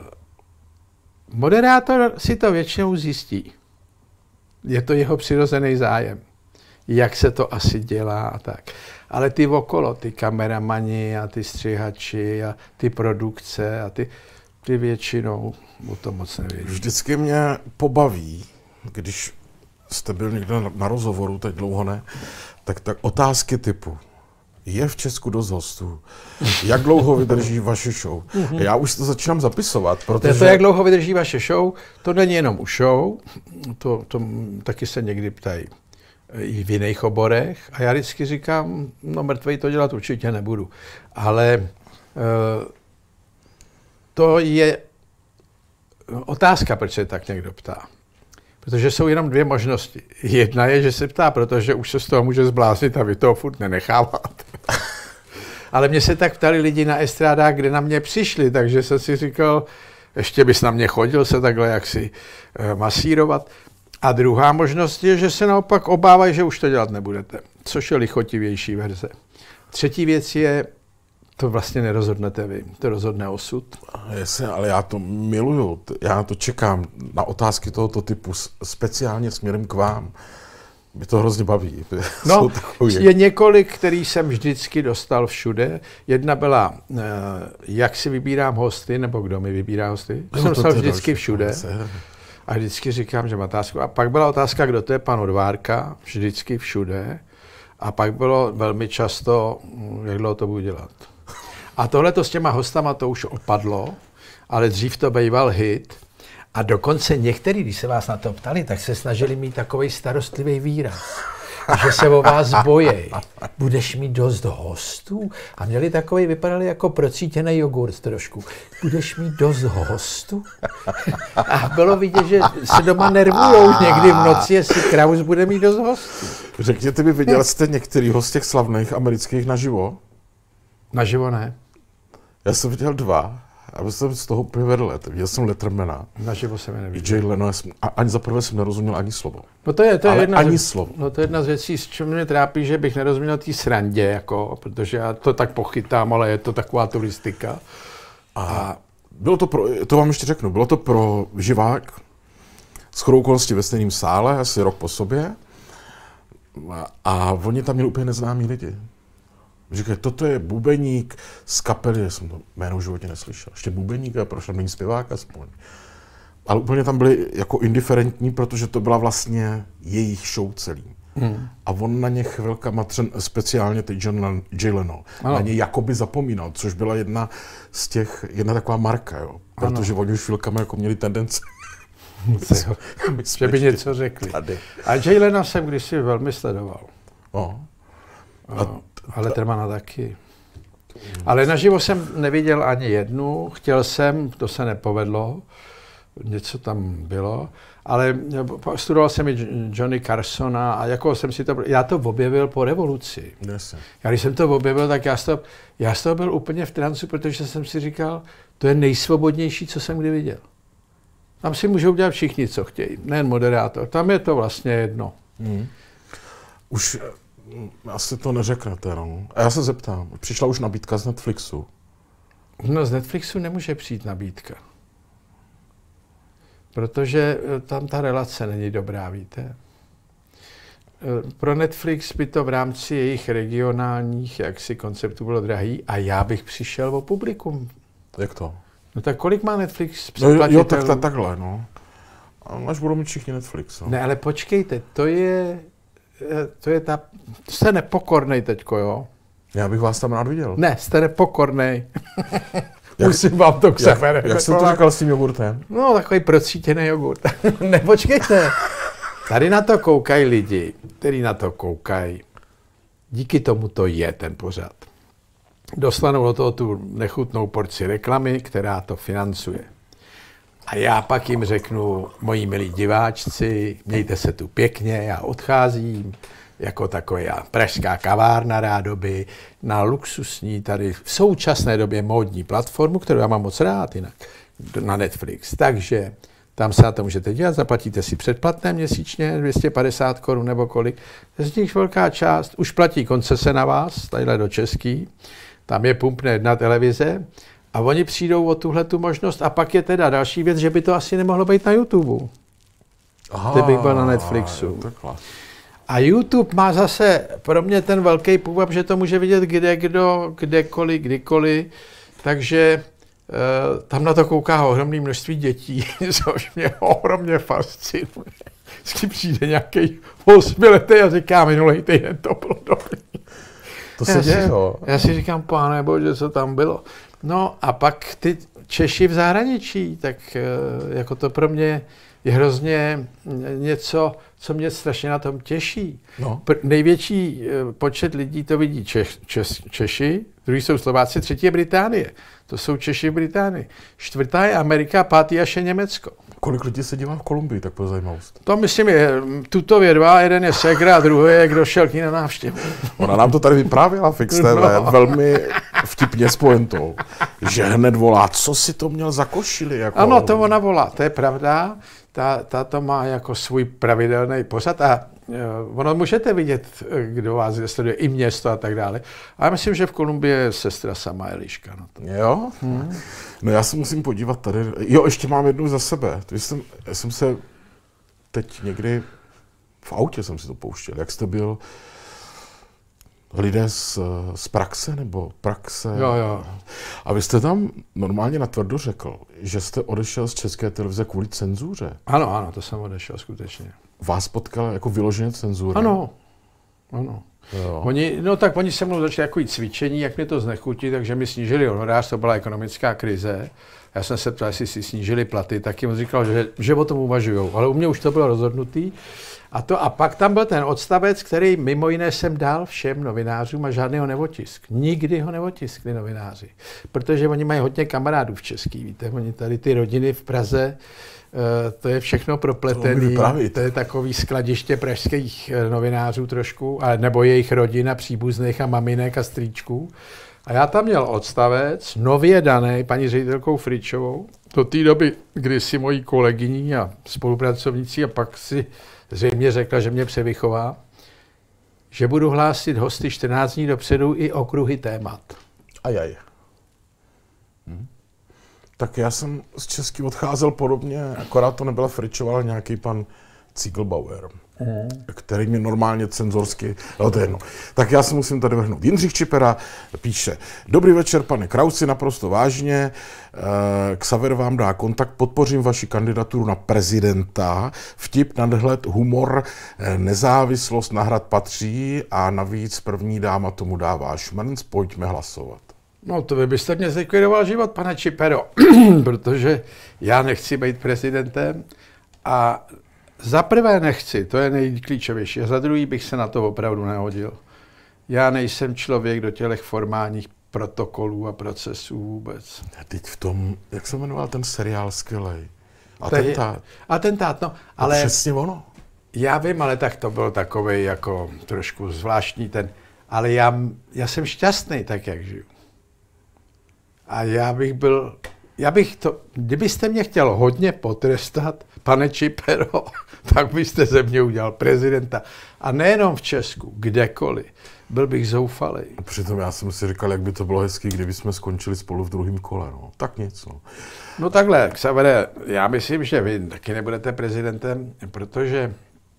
moderátor si to většinou zjistí. Je to jeho přirozený zájem. Jak se to asi dělá a tak. Ale ty okolo, ty kameramani a ty střihači a ty produkce a ty, ty většinou o tom moc nevědí. Vždycky mě pobaví, když jste byl někde na, na rozhovoru, teď dlouho ne, tak, tak otázky typu. Je v Česku dost hostů? Jak dlouho vydrží vaše show? Já už to začínám zapisovat, protože... To, jak dlouho vydrží vaše show, to není jenom u show, to, to taky se někdy ptají i v jiných oborech. A já vždycky říkám, no mrtvej to dělat určitě nebudu. Ale uh, to je otázka, proč se tak někdo ptá. Protože jsou jenom dvě možnosti. Jedna je, že se ptá, protože už se z toho může zbláznit a vy toho furt nenecháváte. Ale mě se tak ptali lidi na estrádách, kde na mě přišli, takže jsem si říkal, ještě bys na mě chodil se takhle jaksi uh, masírovat. A druhá možnost je, že se naopak obávají, že už to dělat nebudete, což je lichotivější verze. Třetí věc je, to vlastně nerozhodnete vy, to rozhodne osud. Jasně, ale já to miluju, já to čekám na otázky tohoto typu, speciálně směrem k vám. Mě to hrozně baví. No, je několik, který jsem vždycky dostal všude. Jedna byla, jak si vybírám hosty, nebo kdo mi vybírá hosty. To jsem dostal vždycky všude. A vždycky říkám, že má otázku. A pak byla otázka, kdo to je pan Odvárka, vždycky všude. A pak bylo velmi často, jak dlouho to budu dělat. A tohleto s těma hostama to už opadlo, ale dřív to býval hit. A dokonce některý, když se vás na to ptali, tak se snažili mít takovej starostlivý výraz. Že se o vás bojí. Budeš mít dost hostů? A měli takový, vypadali jako procítěný jogurt trošku. Budeš mít dost hostů? A bylo vidět, že se doma nervujou někdy v noci, jestli Kraus bude mít dost hostů. Řekněte mi, viděl jste některýho z těch slavných amerických naživo? Naživo ne. Já jsem viděl dva. A jsem z toho úplně vedl. Viděl jsem Lettermana. Naživo jsem je neviděl. Jay Leno, ani za prvé jsem nerozuměl ani slovo. No to je, to je jedna ani z, slovo. No to je jedna z věcí, s čím mě trápí, že bych nerozuměl té srandě, jako, protože já to tak pochytám, ale je to taková turistika. A, a bylo to pro, to vám ještě řeknu, bylo to pro živák shodou okolností ve stejném sále, asi rok po sobě. A, a oni tam měli úplně neznámí lidi. Říkají, toto je bubeník z kapely, já jsem to jméno v životě neslyšel. Ještě bubeník a proč tam není zpěvák aspoň. Ale úplně tam byli jako indiferentní, protože to byla vlastně jejich show celý. Hmm. A on na ně chvilkama, speciálně teď John Jay Leno, na ně jakoby zapomínal, což byla jedna z těch, jedna taková marka, jo. Protože ano. Oni už chvilkama jako měli tendence. Že by něco řekli. Tady. A Jay Lena jsem kdysi velmi sledoval. No. A ale Lettermana taky. Ale naživo jsem neviděl ani jednu, chtěl jsem, to se nepovedlo, něco tam bylo, ale studoval jsem i Johnny Carsona a jako jsem si to, já to objevil po revoluci. Yes. Já když jsem to objevil, tak já z toho, já z toho byl úplně v trancu, protože jsem si říkal, to je nejsvobodnější, co jsem kdy viděl. Tam si můžou dělat všichni, co chtějí, nejen moderátor, tam je to vlastně jedno. Hmm. Už asi to neřeknete, no. A já se zeptám, přišla už nabídka z Netflixu? No z Netflixu nemůže přijít nabídka. Protože tam ta relace není dobrá, víte. Pro Netflix by to v rámci jejich regionálních jaksi konceptů bylo drahý a já bych přišel o publikum. Jak to? No tak kolik má Netflix předplatitelů? No, jo, tak, tak takhle, no. Až budou mít všichni Netflix. No. Ne, ale počkejte, to je, to je ta, jste nepokornej teďko, jo? Já bych vás tam rád viděl. Ne, jste nepokornej. Musím vám to k sebe. Jak, jak jste to říkal s tím jogurtem? No, takový procítěný jogurt. Ne, počkejte. Tady na to koukají lidi, kteří na to koukají. Díky tomu to je ten pořad. Dostanou do toho tu nechutnou porci reklamy, která to financuje. A já pak jim řeknu, moji milí diváčci, mějte se tu pěkně, já odcházím, jako taková pražská kavárna rádoby, na luxusní tady v současné době módní platformu, kterou já mám moc rád jinak, na Netflix. Takže tam se na to můžete dělat, zaplatíte si předplatné měsíčně, dvě stě padesát korun nebo kolik. Z nich velká část už platí koncese na vás, tadyhle do Český, tam je pumpne jedna televize a oni přijdou o tuhle tu možnost a pak je teda další věc, že by to asi nemohlo být na YouTube. Aha, bych byl na Netflixu. A YouTube má zase pro mě ten velký půvab, že to může vidět kde, kdo, kdekoliv, kdykoliv, takže Uh, tam na to kouká ohromné množství dětí, což mě ohromně fascinuje. Vždycky přijde nějaký osmiletý a říká, minulej týden to bylo dobrý. To se děje, jo. Já si říkám, páne bože, co tam bylo. No a pak ty Češi v zahraničí, tak uh, jako to pro mě je hrozně něco, co mě strašně na tom těší. No. Pr- největší uh, počet lidí to vidí Češ, Čes, Češi, druhý jsou Slováci, třetí je Británie. To jsou Češi v Británii. Čtvrtá je Amerika, pátý až je Německo. Kolik lidí se dívá v Kolumbii, tak pro zajímavost? To myslím je, tutově dva, jeden je segra a druhý je, kdo šel k ní na návštěvu. Ona nám to tady vyprávěla v X T V, no. Velmi vtipně s pointou, že hned volá, co si to měl za košili? Jako... Ano, to ona volá, to je pravda. Ta, ta to má jako svůj pravidelný pořad a uh, ono můžete vidět, kdo vás sleduje, i město a tak dále. A já myslím, že v Kolumbii je sestra sama Eliška. No to. Jo? Hmm. No já se musím podívat tady. Jo, ještě mám jednu za sebe. Jsem, já jsem se teď někdy v autě jsem si to pouštěl. Jak jste byl lidé z, z praxe nebo praxe? Jo, jo. A vy jste tam normálně natvrdo řekl, že jste odešel z České televize kvůli cenzuře. Ano, ano, to jsem odešel skutečně. Vás potkala jako vyloženě cenzura? Ano, ano. Jo. Oni, no tak oni se mnou začali jako cvičení, jak mě to znechutí, takže mi snížili honorář, to byla ekonomická krize. Já jsem se ptal, jestli si snížili platy, tak jim říkal, že, že o tom uvažujou, ale u mě už to bylo rozhodnutý. A, to, a pak tam byl ten odstavec, který mimo jiné jsem dal všem novinářům a žádný ho neotisk. Nikdy ho neotiskli novináři, protože oni mají hodně kamarádů v Český, víte, oni tady ty rodiny v Praze, to je všechno propletený, to je takový skladiště pražských novinářů trošku, ale nebo jejich rodin a příbuzných a maminek a strýčků. A já tam měl odstavec, nově daný paní ředitelkou Fričovou, do té doby, kdy si mojí kolegyní a spolupracovníci a pak si zřejmě řekla, že mě převychová, že budu hlásit hosty čtrnáct dní dopředu i okruhy témat. Ajaj. Hm. Tak já jsem z Česky odcházel podobně, akorát to nebyla Fričová, ale nějaký pan Ziegelbauer, mm. který mě normálně cenzorsky, no to je jedno. Tak já se musím tady vrhnout. Jindřich Čipera píše, dobrý večer, pane Krausi, naprosto vážně, Xaver vám dá kontakt, podpořím vaši kandidaturu na prezidenta, vtip, nadhled, humor, nezávislost na hrad patří a navíc první dáma tomu dává šmrnc, pojďme hlasovat. No to vy byste mě zlikvidoval život, pane Čipero, protože já nechci být prezidentem a za prvé nechci, to je nejklíčovější, a za druhý bych se na to opravdu nehodil. Já nejsem člověk do těch formálních protokolů a procesů vůbec. A teď v tom, jak se jmenoval ten seriál skvělej? Atentát. Atentát, no, ale... Přesně ono. Já vím, ale tak to byl takovej jako trošku zvláštní ten, ale já, já jsem šťastný tak, jak žiju. A já bych byl já bych to, kdybyste mě chtěl hodně potrestat, pane Čipero, tak byste ze mě udělal prezidenta. A nejenom v Česku, kdekoliv. Byl bych zoufalej. Přitom já jsem si říkal, jak by to bylo hezký, kdyby jsme skončili spolu v druhém kole. No. Tak nic. No, no takhle, Xavere, já myslím, že vy taky nebudete prezidentem, protože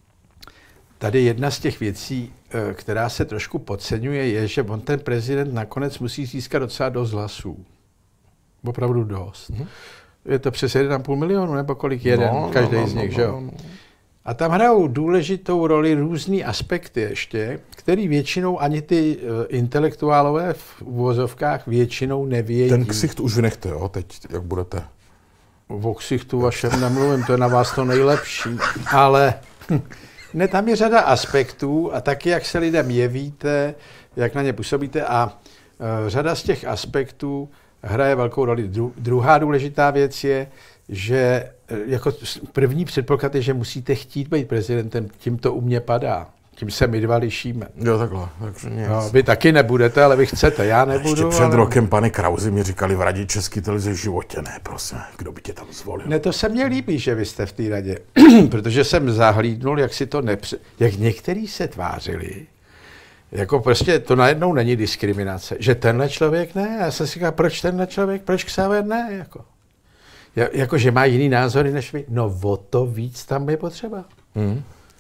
tady jedna z těch věcí, která se trošku podceňuje, je, že on ten prezident nakonec musí získat docela dost hlasů. Opravdu dost. Mm-hmm. Je to přes jeden a půl milionu, nebo kolik jeden, no, každý no, z nich, no, že jo? No, no. A tam hrajou důležitou roli různý aspekty ještě, který většinou ani ty uh, intelektuálové v uvozovkách většinou nevědí. Ten ksicht už vynechte, jo, teď, jak budete. O ksichtu vašem nemluvím, to je na vás to nejlepší, ale ne, tam je řada aspektů a taky, jak se lidem jevíte, jak na ně působíte a uh, řada z těch aspektů hraje velkou roli. Dru- druhá důležitá věc je, že jako první předpoklad je, že musíte chtít být prezidentem, tím to u mě padá. Tím se my dva lišíme. Jo, takhle. Takže nic. No, vy taky nebudete, ale vy chcete, já nebudu. Ještě před ale... rokem, pane Krauzi, mi říkali v radě České televize v životě, ne, prosím, kdo by tě tam zvolil. Ne, to se mně líbí, že vy jste v té radě, protože jsem zahlídnul, jak si to nepře... jak některý se tvářili, jako prostě to najednou není diskriminace, že tenhle člověk ne, já jsem si říkal, proč tenhle člověk, proč Xaver ne, jako. Jako, že má jiný názory než vy. No o to víc tam je potřeba. Hmm.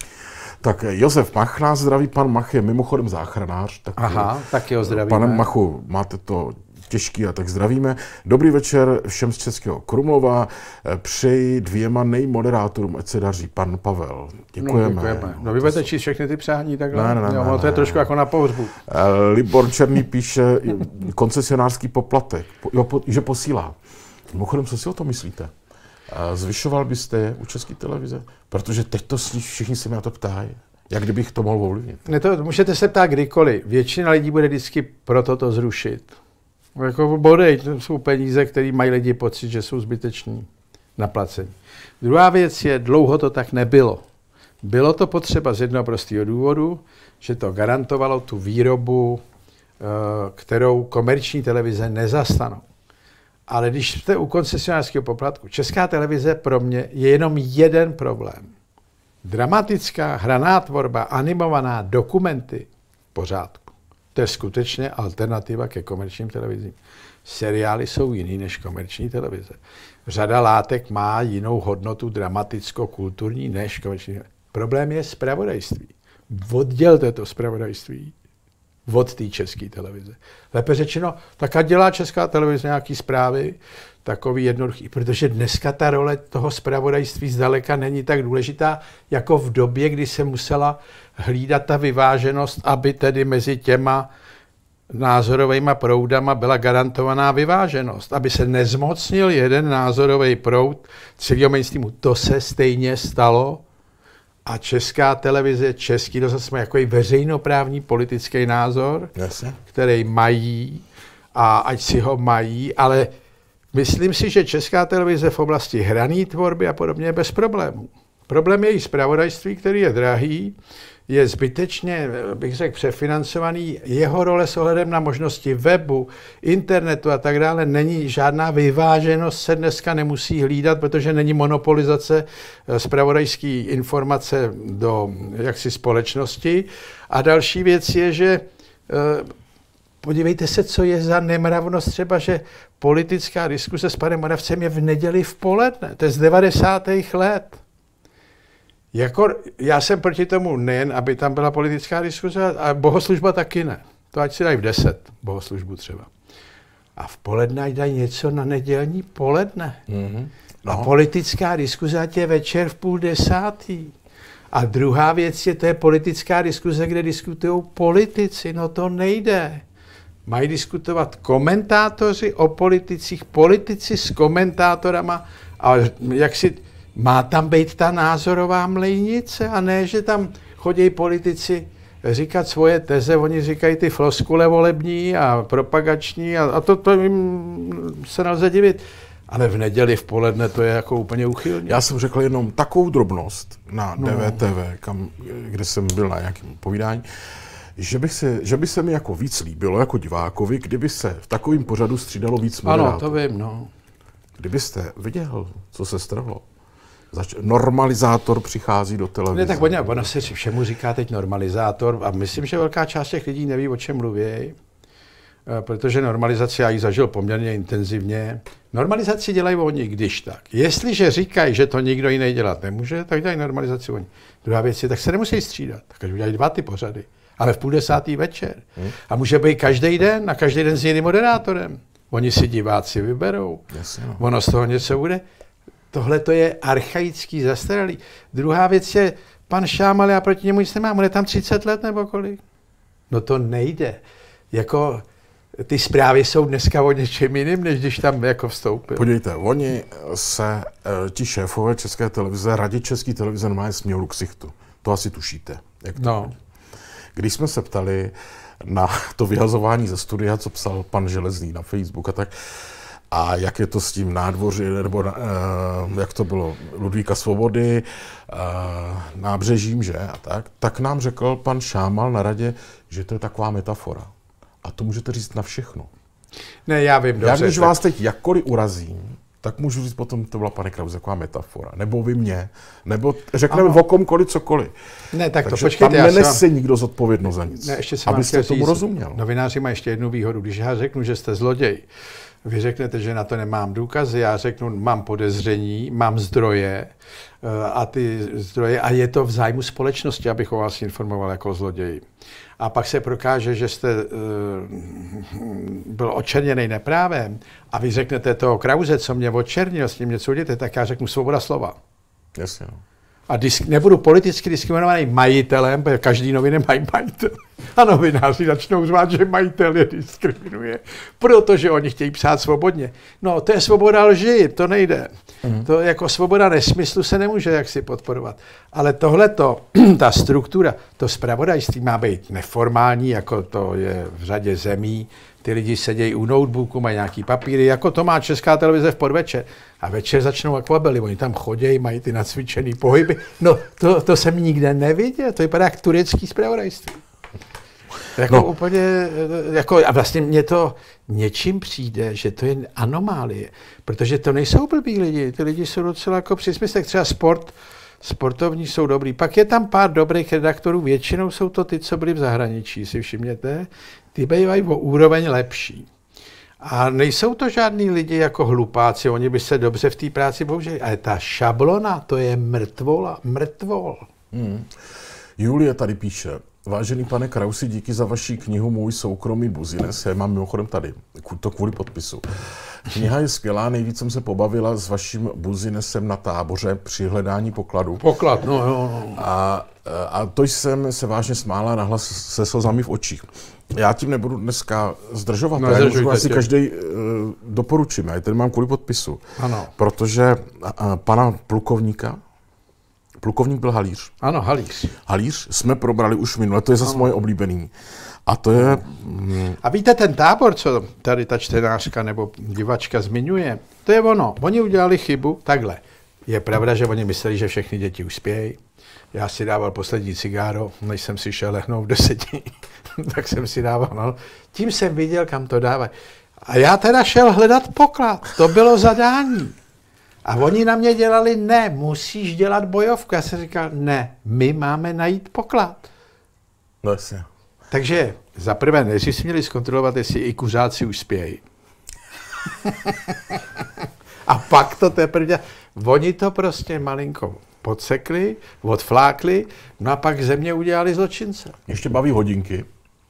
Tak Josef Mach nás zdraví, pan Mach je mimochodem záchranář. Tak Aha, tak ho zdravíme. Pane Machu, máte to těžký a tak zdravíme. Dobrý večer všem z Českého Krumlova. Přeji dvěma nejmoderátorům, ať se daří. Pan Pavel. Děkujeme. No, děkujeme. No vy budete číst všechny ty přání takhle? Ne, ne, ne, jo, ne, to je ne, trošku ne. Jako na pohřbu. Libor Černý píše koncesionářský poplatek, jo, po, že posílá. Mimochodem, co si o tom myslíte? Zvyšoval byste je u České televize? Protože teď to všichni se mě na to ptají. Jak kdybych to mohl ovlivnit? Ne, to můžete se ptát kdykoliv. Většina lidí bude vždycky proto to zrušit. Jako bodej, to jsou peníze, které mají lidi pocit, že jsou zbyteční na placení. Druhá věc je, dlouho to tak nebylo. Bylo to potřeba z jednoho prostého důvodu, že to garantovalo tu výrobu, kterou komerční televize nezastanou. Ale když jste u koncesionářského poplatku, Česká televize pro mě je jenom jeden problém. Dramatická hraná tvorba, animovaná, dokumenty, v pořádku. To je skutečně alternativa ke komerčním televizím. Seriály jsou jiný než komerční televize. Řada látek má jinou hodnotu dramaticko-kulturní než komerční. Problém je zpravodajství. Oddělte to zpravodajství od té České televize. Lépe řečeno, tak ať dělá Česká televize nějaký zprávy, takový jednoduchý, protože dneska ta role toho zpravodajství zdaleka není tak důležitá, jako v době, kdy se musela hlídat ta vyváženost, aby tedy mezi těma názorovými proudama byla garantovaná vyváženost, aby se nezmocnil jeden názorový proud celého mainstreamu. To se stejně stalo a Česká televize, Český rozhlas má jako veřejnoprávní politický názor, Jasně. který mají a ať si ho mají, ale myslím si, že Česká televize v oblasti hrané tvorby a podobně je bez problémů. Problém je její zpravodajství, který je drahý, je zbytečně, bych řekl, přefinancovaný. Jeho role s ohledem na možnosti webu, internetu a tak dále není žádná vyváženost, se dneska nemusí hlídat, protože není monopolizace zpravodajské informace do jaksi společnosti. A další věc je, že podívejte se, co je za nemravnost třeba, že politická diskuse s panem Moravcem je v neděli v poledne. To je z devadesátých let. Jako, já jsem proti tomu nejen, aby tam byla politická diskuse, a bohoslužba taky ne. To ať si dají v deset, bohoslužbu třeba. A v poledne ať dají něco na nedělní poledne. Mm-hmm. No. A politická diskuze ať je večer v půl desátý. A druhá věc je, to je politická diskuze, kde diskutují politici. No to nejde. Mají diskutovat komentátoři o politicích, politici s komentátorama a jak si... Má tam být ta názorová mlejnice a ne, že tam chodí politici říkat svoje teze, oni říkají ty floskule volební a propagační a, a to, to jim se nelze divit. Ale v neděli v poledne to je jako úplně uchylně. Já jsem řekl jenom takovou drobnost na no. D V T V, kam, kde jsem byl na nějakém povídání, že, bych se, že by se mi jako víc líbilo jako divákovi, kdyby se v takovém pořadu střídalo víc moderátorů. Ano, to vím, no. kdybyste viděl, co se strhlo, Zač- normalizátor přichází do televize. Ne, tak ono, ono se všemu říká teď normalizátor a myslím, že velká část těch lidí neví, o čem mluví, protože normalizaci já ji zažil poměrně intenzivně. Normalizaci dělají oni, když tak. Jestliže říkají, že to nikdo jiný dělat nemůže, tak dělají normalizaci oni. Druhá věc je, tak se nemusí střídat, tak udělají dva ty pořady, ale v půl desátý večer. Hmm. A může být každý den, a každý den s jiným moderátorem. Oni si diváci vyberou. Jasně, no. Ono z toho něco bude. Tohle to je archaický, zastaralý. Druhá věc je, pan Šámal, já proti němu nic nemám, on je tam třicet let nebo kolik? No to nejde. Jako ty zprávy jsou dneska o něčem jiným, než když tam jako vstoupil. Podívejte, oni se, ti šéfové České televize, Radě České televize normálně smějou k ksichtu. To asi tušíte. Jak to no. Když jsme se ptali na to vyhazování ze studia, co psal pan Železný na Facebook a tak, a jak je to s tím nádvoří, nebo uh, jak to bylo, Ludvíka Svobody, uh, nábřežím, že, a tak, tak nám řekl pan Šámal na radě, že to je taková metafora. A to můžete říct na všechno. Ne, já vím dobře. Já když tak... vás teď jakkoliv urazím, tak můžu říct potom, to byla, pane Krause, taková metafora. Nebo vy mě, nebo řekneme o komkoliv cokoliv. Ne, tak takže to počkejte. tam nenese vám... nikdo zodpovědnost za nic. Ne, ještě se abyste tomu říct, rozuměl. Novináři mají ještě jednu výhodu. Když já řeknu, že jste zloděj, vy řeknete, že na to nemám důkazy, já řeknu, mám podezření, mám zdroje a ty zdroje, a je to v zájmu společnosti, abych o vás informoval jako zloději. A pak se prokáže, že jste uh, byl očerněný neprávem a vy řeknete toho Krause, co mě očernil, s ním něco uděláte, tak já řeknu svoboda slova. Jasně. No. A disk, nebudu politicky diskriminovaný majitelem, protože každý noviny mají majitel. A novináři začnou zvát, že majitel je diskriminuje, protože oni chtějí psát svobodně. No, to je svoboda lži, to nejde. Mm. To jako svoboda nesmyslu se nemůže jaksi podporovat. Ale tohleto, ta struktura, to zpravodajství má být neformální, jako to je v řadě zemí. Ty lidi sedějí u notebooku, mají nějaký papíry, jako to má Česká televize v podvečer. A večer začnou akvabely, oni tam chodí, mají ty nacvičený pohyby. No, to, to jsem nikde neviděl, to vypadá jak turecký zpravodajství. Jako no. úplně, jako, a vlastně mě to něčím přijde, že to je anomálie, protože to nejsou blbí lidi, ty lidi jsou docela jako při smyslech, třeba sport, sportovní jsou dobrý, pak je tam pár dobrých redaktorů, většinou jsou to ty, co byli v zahraničí, si všimněte, ty bývají o úroveň lepší. A nejsou to žádní lidi jako hlupáci, oni by se dobře v té práci použili, ale ta šablona, to je mrtvola, mrtvol. Hmm. Julie tady píše, vážený pane Krausi, díky za vaši knihu Můj soukromý buzines, já mám mimochodem tady, to kvůli podpisu. Kniha je skvělá, nejvíc jsem se pobavila s vaším buzinesem na táboře při hledání pokladu. Poklad, no jo. No. A, a to jsem se vážně smála nahlas se slzami v očích. Já tím nebudu dneska zdržovat, no, já můžu asi každý uh, doporučím, já tady mám kvůli podpisu. Ano. Protože uh, pana plukovníka, plukovník byl Halíř. Ano, Halíř. Halíř jsme probrali už minule, to je zase moje oblíbený. A to je... Mm, a víte, ten tábor, co tady ta čtenářka nebo divačka zmiňuje, to je ono. Oni udělali chybu takhle. Je pravda, že oni mysleli, že všechny děti uspějí. Já si dával poslední cigáro, než jsem si šel lehnout v deseti, tak jsem si dával. No. Tím jsem viděl, kam to dávají. A já teda šel hledat poklad. To bylo zadání. A oni na mě dělali, ne, musíš dělat bojovku. Já jsem říkal, ne, my máme najít poklad. No jasně. Takže za prvé, než si měli zkontrolovat, jestli i kuřáci uspějí. A pak to teprve, oni to prostě malinko podsekli, odflákli, no a pak ze mě udělali zločince. Ještě baví hodinky.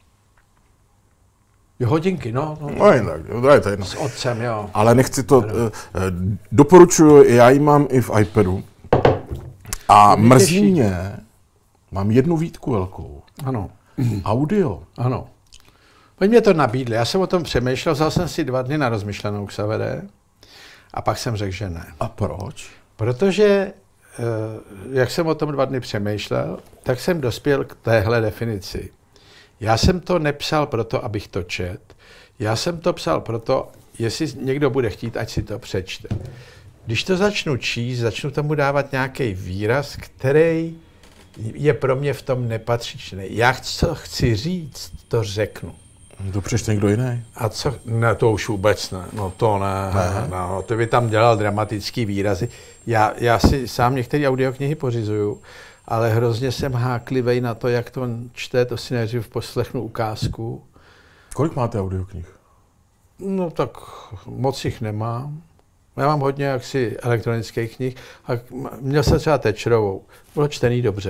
Jo, hodinky, no. no. No jinak, to je to jedno. S otcem, jo. Ale nechci to, uh, doporučuji, já ji mám i v iPadu. A mrzí mě, mám jednu výtku velkou. Ano. Audio. Ano. Oni mě to nabídli, já jsem o tom přemýšlel, vzal jsem si dva dny na rozmyšlenou, Xavere, a pak jsem řekl, že ne. A proč? Protože, jak jsem o tom dva dny přemýšlel, tak jsem dospěl k téhle definici. Já jsem to nepsal proto, abych to čet. Já jsem to psal proto, jestli někdo bude chtít, ať si to přečte. Když to začnu číst, začnu tomu dávat nějaký výraz, který je pro mě v tom nepatřičný. Já co chci říct, to řeknu. To přečte někdo jiný. A co? Ne, to už vůbec ne. No to ne. ne. No, to by tam dělal dramatický výrazy. Já, já si sám některé audioknihy pořizuju, ale hrozně jsem háklivej na to, jak to čte, to si nejdřív poslechnu ukázku. Kolik máte audioknih? No tak moc jich nemám. Já mám hodně jaksi elektronických knih a měl jsem třeba Tečerovou. Bylo čtený dobře.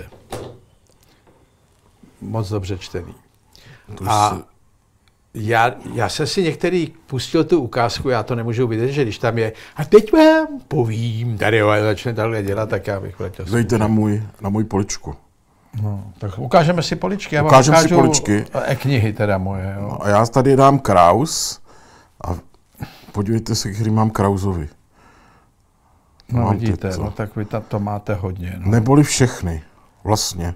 Moc dobře čtený. A já, já jsem si některý pustil tu ukázku, já to nemůžu vidět, že když tam je a teď vám povím, tady jo, začne takhle dělat, tak já bych letěl. Dejte na můj, na můj poličku. No, tak ukážeme si poličky. Já Ukážeme si poličky. E-knihy teda moje. Jo. No, a já tady dám Kraus a podívejte se, který mám Krausovi. No mám vidíte, tyto. No tak vy tam to máte hodně. No. Neboli všechny, vlastně.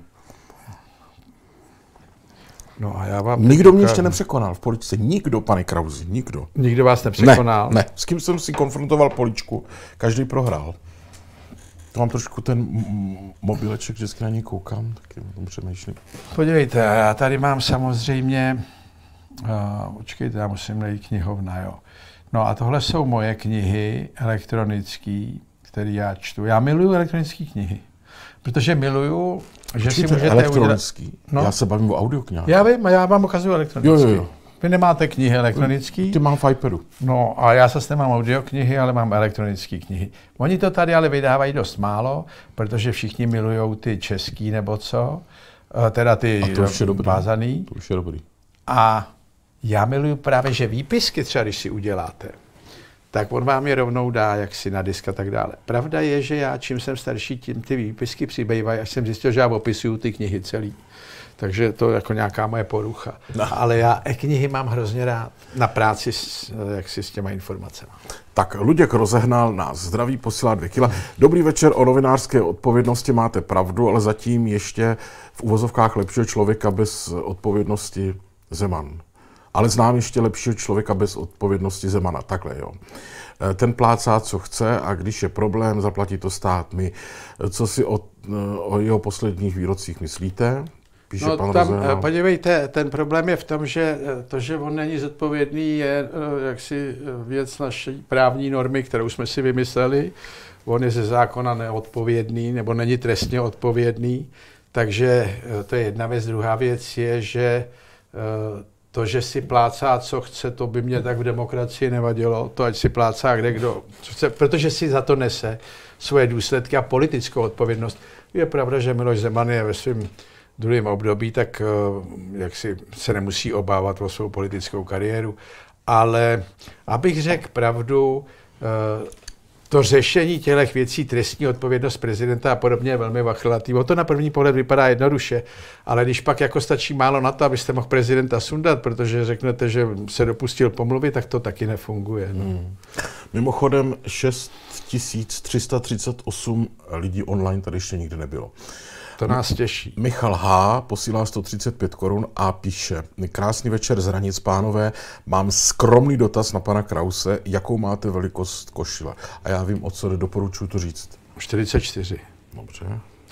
No a já vám nikdo mě ještě nepřekonal v poličce. Nikdo, pane Krausi, nikdo. Nikdo vás nepřekonal? Ne, ne. S kým jsem si konfrontoval poličku, každý prohrál. To mám trošku ten mobileček, vždycky na něj koukám, taky o tom přemýšlím. Podívejte, já tady mám samozřejmě, uh, počkejte, já musím najít knihovna, jo. No a tohle jsou moje knihy elektronické, které já čtu. Já miluju elektronické knihy, protože miluju, že Počkejte, si můžete elektronický? Udělat... No? Já se bavím o audioknihách. Já vím, a já vám ukazuju elektronické. Jo, jo, jo. Vy nemáte knihy elektronické? Ty mám v iPadu. No a já zase nemám audioknihy, ale mám elektronické knihy. Oni to tady ale vydávají dost málo, protože všichni milujou ty český nebo co, teda ty vázaný. To už je dobrý. A já miluju právě, že výpisky třeba, když si uděláte, tak on vám je rovnou dá, jak si na disk a tak dále. Pravda je, že já, čím jsem starší, tím ty výpisky přibývají, až jsem zjistil, že já opisuju ty knihy celý. Takže to je jako nějaká moje porucha. No. Ale já e-knihy mám hrozně rád na práci s, jak si s těma informacemi. Tak Luděk Rozehnal nás zdraví, posílá dvě kila. Dobrý večer, o novinářské odpovědnosti máte pravdu, ale zatím ještě v uvozovkách lepšího člověka bez odpovědnosti Zeman. Ale znám ještě lepšího člověka bez odpovědnosti Zemana. Takhle, jo. Ten plácá, co chce, a když je problém, zaplatí to stát. My, co si o, o jeho posledních výrocích myslíte? Píše no pan tam, Rozehnal. Podívejte, ten problém je v tom, že to, že on není zodpovědný, je jaksi věc naší právní normy, kterou jsme si vymysleli. On je ze zákona neodpovědný, nebo není trestně odpovědný. Takže to je jedna věc. Druhá věc je, že to, že si plácá, co chce, to by mě tak v demokracii nevadilo. To, ať si plácá kde kdo chce, protože si za to nese svoje důsledky a politickou odpovědnost. Je pravda, že Miloš Zeman je ve svém druhém období, tak jak si se nemusí obávat o svou politickou kariéru. Ale abych řekl pravdu, to řešení těch věcí, trestní odpovědnost prezidenta a podobně je velmi vachlatý. O to na první pohled vypadá jednoduše, ale když pak jako stačí málo na to, abyste mohl prezidenta sundat, protože řeknete, že se dopustil pomluvy, tak to taky nefunguje. No. Hmm. Mimochodem šest tisíc tři sta třicet osm lidí online tady ještě nikdy nebylo. To nás těší. Michal H. posílá sto třicet pět korun a píše: Krásný večer z Hranic, pánové. Mám skromný dotaz na pana Krause. Jakou máte velikost košile? A já vím, o co jde, doporučuji to říct. čtyřicet čtyři. Dobře.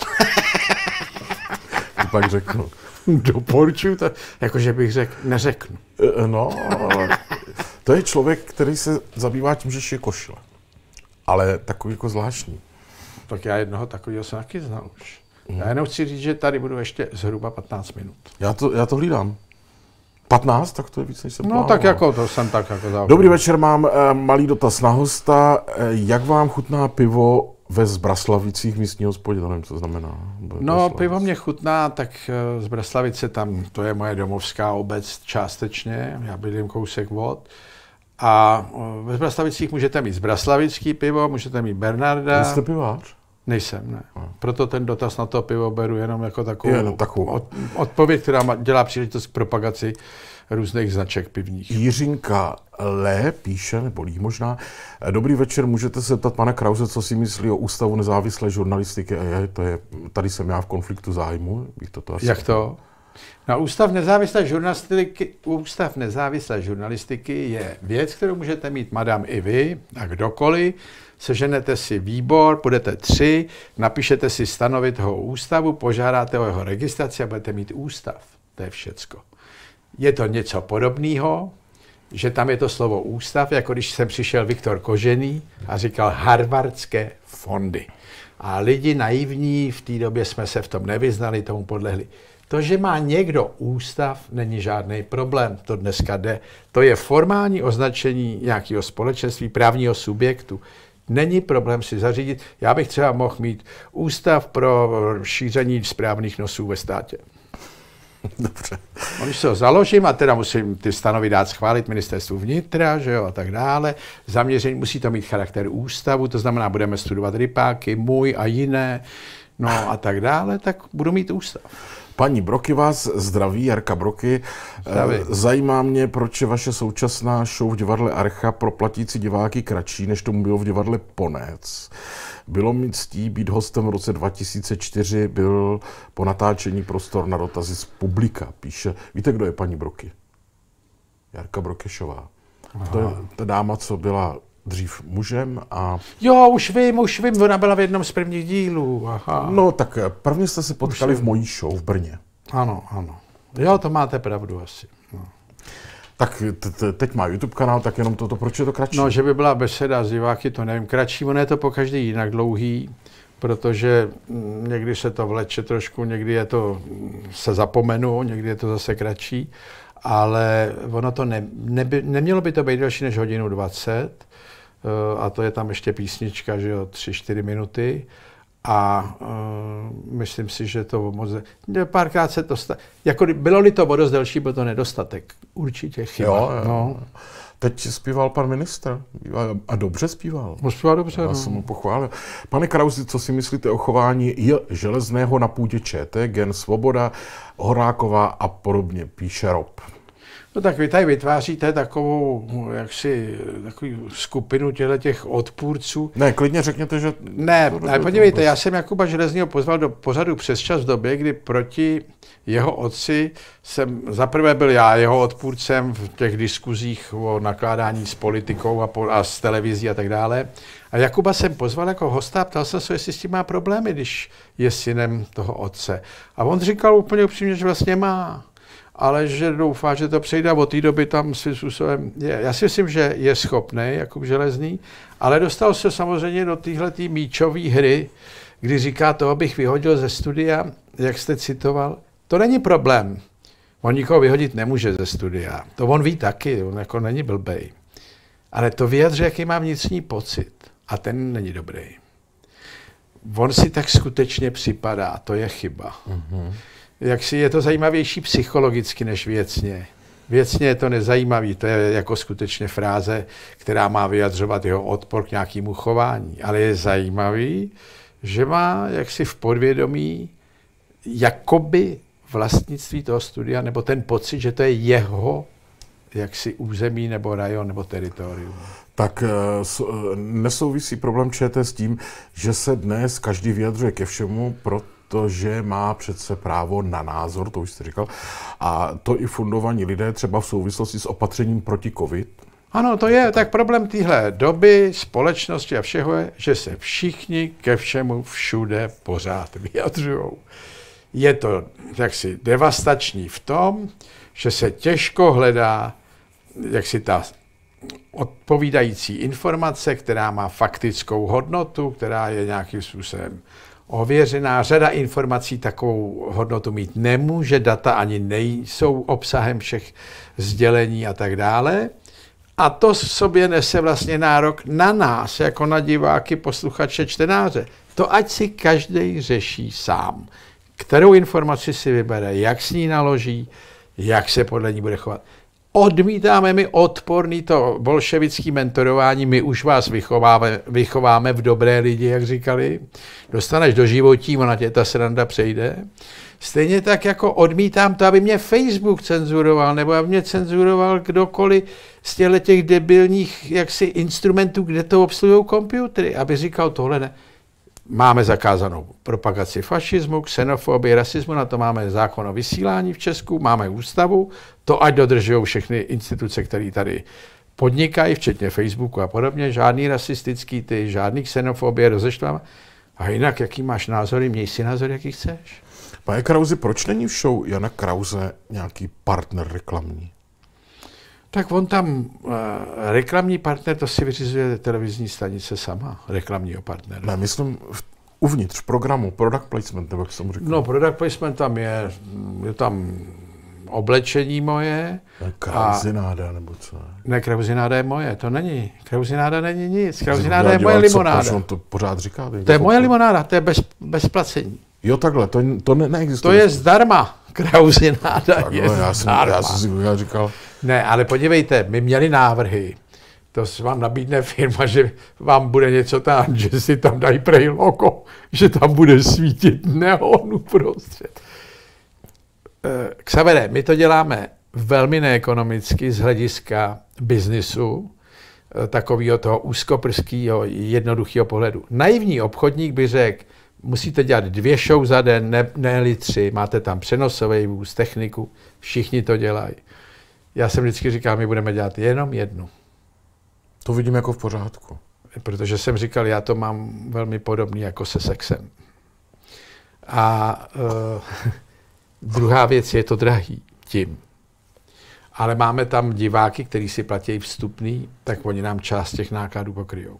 To pak řeknu. Doporučuji to, jakože bych řekl, neřeknu. No, to je člověk, který se zabývá tím, že šije košile. Ale takový jako zvláštní. Tak já jednoho takového jsem taky znal už. Já jenom chci říct, že tady budu ještě zhruba patnáct minut. Já to, já to hlídám. patnáct? Tak to je víc, než jsem No plánoval. tak jako to jsem tak jako závěr. Dobrý večer, mám uh, malý dotaz na hosta. Uh, jak vám chutná pivo ve Zbraslavicích místní hospodě? To nevím, co znamená. No, pivo mě chutná, tak uh, z Braslavice tam, to je moje domovská obec částečně, já bydlím kousek od. A uh, ve Zbraslavicích můžete mít zbraslavický pivo, můžete mít Bernarda. Jste pivář? Nejsem, ne. Proto ten dotaz na to pivo beru jenom jako takovou, jenom takovou. Od, odpověď, která dělá příležitost k propagaci různých značek pivních. Jiřinka Lé píše, nebo Lí možná: Dobrý večer, můžete se zeptat pana Krause, co si myslí o Ústavu nezávislé žurnalistiky? A je, to je, tady jsem já v konfliktu zájmu. Bych to asi Jak to? No, Ústav nezávislé žurnalistiky, Ústav nezávislé žurnalistiky je věc, kterou můžete mít, madam, i vy a kdokoliv. Seženete si výbor, budete tři, napíšete si stanovy toho ústavu, požádáte o jeho registraci a budete mít ústav. To je všecko. je to něco podobného, že tam je to slovo ústav, jako když jsem přišel Viktor Kožený a říkal harvardské fondy. A lidi naivní, v té době jsme se v tom nevyznali, tomu podlehli. To, že má někdo ústav, není žádný problém, to dneska jde. To je formální označení nějakého společenství, právního subjektu. Není problém si zařídit. Já bych třeba mohl mít ústav pro šíření správných nosů ve státě. Dobře. Když se ho založím a teda musím ty stanovy dát schválit ministerstvu vnitra, že jo, a tak dále. Zaměření musí to mít charakter ústavu, to znamená, budeme studovat rypáky, můj a jiné, no a tak dále, tak budu mít ústav. Paní Broky vás zdraví, Jarka Broky. Zdraví. Zajímá mě, proč je vaše současná show v divadle Archa pro platící diváky kratší, než tomu bylo v divadle Ponec. Bylo mi ctí být hostem v roce dva tisíce čtyři, byl po natáčení prostor na dotazy z publika. Píše, víte, kdo je paní Broky? Jarka Brokešová. To je ta dáma, co byla dřív mužem a... Jo, už vím, už vím, ona byla v jednom z prvních dílů. Aha. No tak prvně jste se potkali v mojí show v Brně. Ano, ano. Jo, to máte pravdu asi. No. Tak teď má YouTube kanál, tak jenom toto, proč je to kratší? No, že by byla beseda s diváky, to nevím, kratší, ono je to po každý jinak dlouhý, protože někdy se to vleče trošku, někdy je to, se zapomenu, někdy je to zase kratší, ale ono to ne, neby, nemělo by to být delší než hodinu dvacet, a to je tam ještě písnička, že jo, tři, čtyři minuty. A uh, myslím si, že to moc... Párkrát se to... Sta... Jako bylo-li to o dost delší, byl to nedostatek. Určitě chyba. Jo, jo. No. Teď zpíval pan ministr. A dobře zpíval. Zpíval dobře, Já no. jsem mu pochválil. Pane Krausi, co si myslíte o chování J. Železného na půdě ČT, Gen Svoboda, Horáková a podobně, píše Rob. No tak vy tady vytváříte takovou, jaksi, takovou skupinu těch odpůrců. Ne, klidně řekněte, že... Ne, ale podívejte, já jsem Jakuba Železného pozval do pořadu Přesčas v době, kdy proti jeho otci jsem, zaprvé byl já jeho odpůrcem v těch diskuzích o nakládání s politikou a, po, a s televizí a tak dále. A Jakuba jsem pozval jako hosta a ptal jsem se, jestli s tím má problémy, když je synem toho otce. A on říkal úplně upřímně, že vlastně má. Ale že doufá, že to přejde a od té doby tam svým způsobem je. Já si myslím, že je schopný, Jakub Železný, ale dostal se samozřejmě do téhletý míčové hry, kdy říká, toho bych vyhodil ze studia, jak jste citoval. To není problém. On nikoho vyhodit nemůže ze studia. To on ví taky, on jako není blbej. Ale to vyjadřuje, jaký má vnitřní pocit. A ten není dobrý. On si tak skutečně připadá, to je chyba. Mm-hmm. Jak si je to zajímavější psychologicky než věcně. Věcně je to nezajímavý, to je jako skutečně fráze, která má vyjadřovat jeho odpor k nějakému chování. Ale je zajímavý, že má jaksi v podvědomí jakoby vlastnictví toho studia, nebo ten pocit, že to je jeho jaksi území, nebo rajon, nebo teritorium. Tak nesouvisí problém ČT s tím, že se dnes každý vyjadřuje ke všemu, protože má přece právo na názor, to už jste říkal, a to i fundovaní lidé třeba v souvislosti s opatřením proti covid. Ano, to je tak problém téhle doby, společnosti a všeho je, že se všichni ke všemu všude pořád vyjadřujou. Je to jaksi devastační v tom, že se těžko hledá jaksi ta odpovídající informace, která má faktickou hodnotu, která je nějakým způsobem ověřená. Řada informací takovou hodnotu mít nemůže, data ani nejsou obsahem všech sdělení a tak dále. A to v sobě nese vlastně nárok na nás, jako na diváky, posluchače, čtenáře. To ať si každý řeší sám. Kterou informaci si vybere, jak s ní naloží, jak se podle ní bude chovat. Odmítáme my odporný to bolševický mentorování, my už vás vychováme, vychováme v dobré lidi, jak říkali. Dostaneš do životí, ona tě ta sranda přejde. Stejně tak jako odmítám to, aby mě Facebook cenzuroval, nebo aby mě cenzuroval kdokoliv z těchto těch debilních jaksi instrumentů, kde to obsluhují počítače, aby říkal tohle ne. Máme zakázanou propagaci fašismu, xenofobii, rasismu, na to máme zákon o vysílání v Česku, máme ústavu, to ať dodržují všechny instituce, které tady podnikají, včetně Facebooku a podobně, žádný rasistický ty, žádný xenofobie, rozeštváme. A jinak, jaký máš názory, měj si názor, jaký chceš. Pane Krausi, proč není v show Jana Krause nějaký partner reklamní? Tak on tam, uh, reklamní partner, to si vyřizuje televizní stanice sama, reklamního partnera. Ne, myslím v, uvnitř programu, product placement, nebo jak jsem říkal. No, product placement tam je, je tam oblečení moje. Krausináda, nebo co? Ne, krausináda je moje, to není. Krausináda není nic, krausináda je moje limonáda. Proč on to pořád říká? To je moje limonáda, to je bez, bez placení. Jo, takhle, to, to ne, neexistuje. To je zdarma, krausináda je no, já zdarma. Jsem, já jsem si říkal... Ne, ale podívejte, my měli návrhy. To se vám nabídne firma, že vám bude něco tam, že si tam dají prej logo, že tam bude svítit neon uprostřed. Xavere, my to děláme velmi neekonomicky z hlediska biznisu, takového toho úzkoprského, jednoduchého pohledu. Naivní obchodník by řekl, musíte dělat dvě show za den, ne, ne tři, máte tam přenosový vůz, techniku, všichni to dělají. Já jsem vždycky říkal, my budeme dělat jenom jednu. To vidím jako v pořádku. Protože jsem říkal, já to mám velmi podobný jako se sexem. A uh, druhá věc je to drahý tím. Ale máme tam diváky, kteří si platí vstupný, tak oni nám část těch nákladů pokryjou.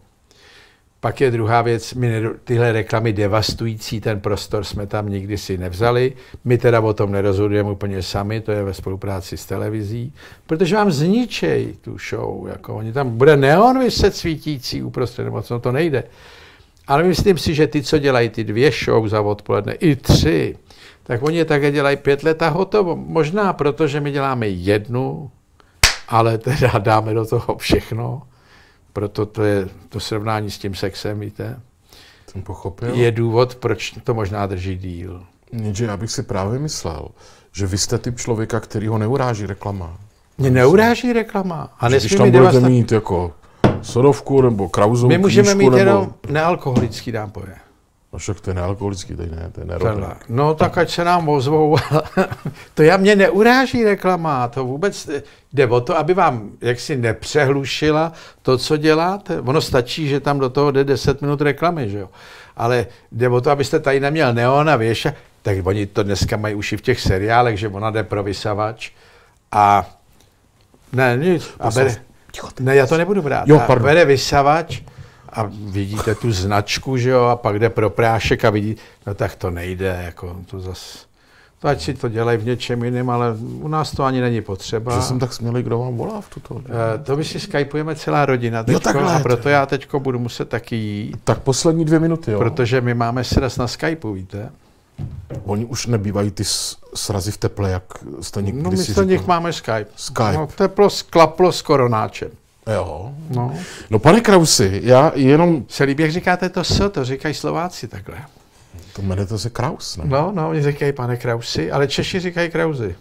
Pak je druhá věc, my tyhle reklamy devastující ten prostor jsme tam nikdy si nevzali. My teda o tom nerozhodujeme úplně sami, to je ve spolupráci s televizí, protože vám zničej tu show. Jako oni tam bude neon vyset svítící uprostřed, nebo co, to nejde. Ale myslím si, že ty, co dělají ty dvě show za odpoledne, i tři, tak oni je také dělají pět let a hotovo. Možná proto, že my děláme jednu, ale teda dáme do toho všechno. Proto to je to srovnání s tím sexem, víte, jsem pochopil. Je důvod, proč to možná drží díl. Jenže já bych si právě myslel, že vy jste typ člověka, který ho neuráží reklama. Mě neuráží reklama. A když tam budete devasta... mít jako sodovku nebo krauzovou My můžeme knížku, mít nebo... jenom nealkoholický nápoje. No však to je nealkoholický, tady ne, to je nerodný. No tak ať se nám ozvou. To já mě neuráží reklama, to vůbec jde o to, aby vám jaksi nepřehlušila to, co děláte. Ono stačí, že tam do toho jde deset minut reklamy, že jo. Ale jde o to, abyste tady neměl neon a věša, tak oni to dneska mají už i v těch seriálech, že ona jde pro vysavač a ne, nic. A bere, ne, já to nebudu brát. Jo, a bere vysavač a vidíte tu značku, že jo, a pak jde pro prášek a vidí, no tak to nejde, jako to zas, to ať si to dělají v něčem jiném, ale u nás to ani není potřeba. Že jsem tak smělý, kdo vám volá v tuto? Uh, to my si skypujeme celá rodina teďko, jo, takhle, a proto já teďko budu muset taky jít. Tak poslední dvě minuty, jo. Protože my máme sraz na Skypeu, víte. Oni už nebývají ty srazy v teple, jak jste někdy no, my si říkal. No my nich máme Skype. Skype. No, teplo sklaplo s koronáčem. Jo. No. no pane Krausi, já jenom... Se líbí, jak říkáte to so, to říkají Slováci takhle. To jmenujete se Kraus, ne? No, no, oni říkají pane Krausi, ale Češi říkají Krausi.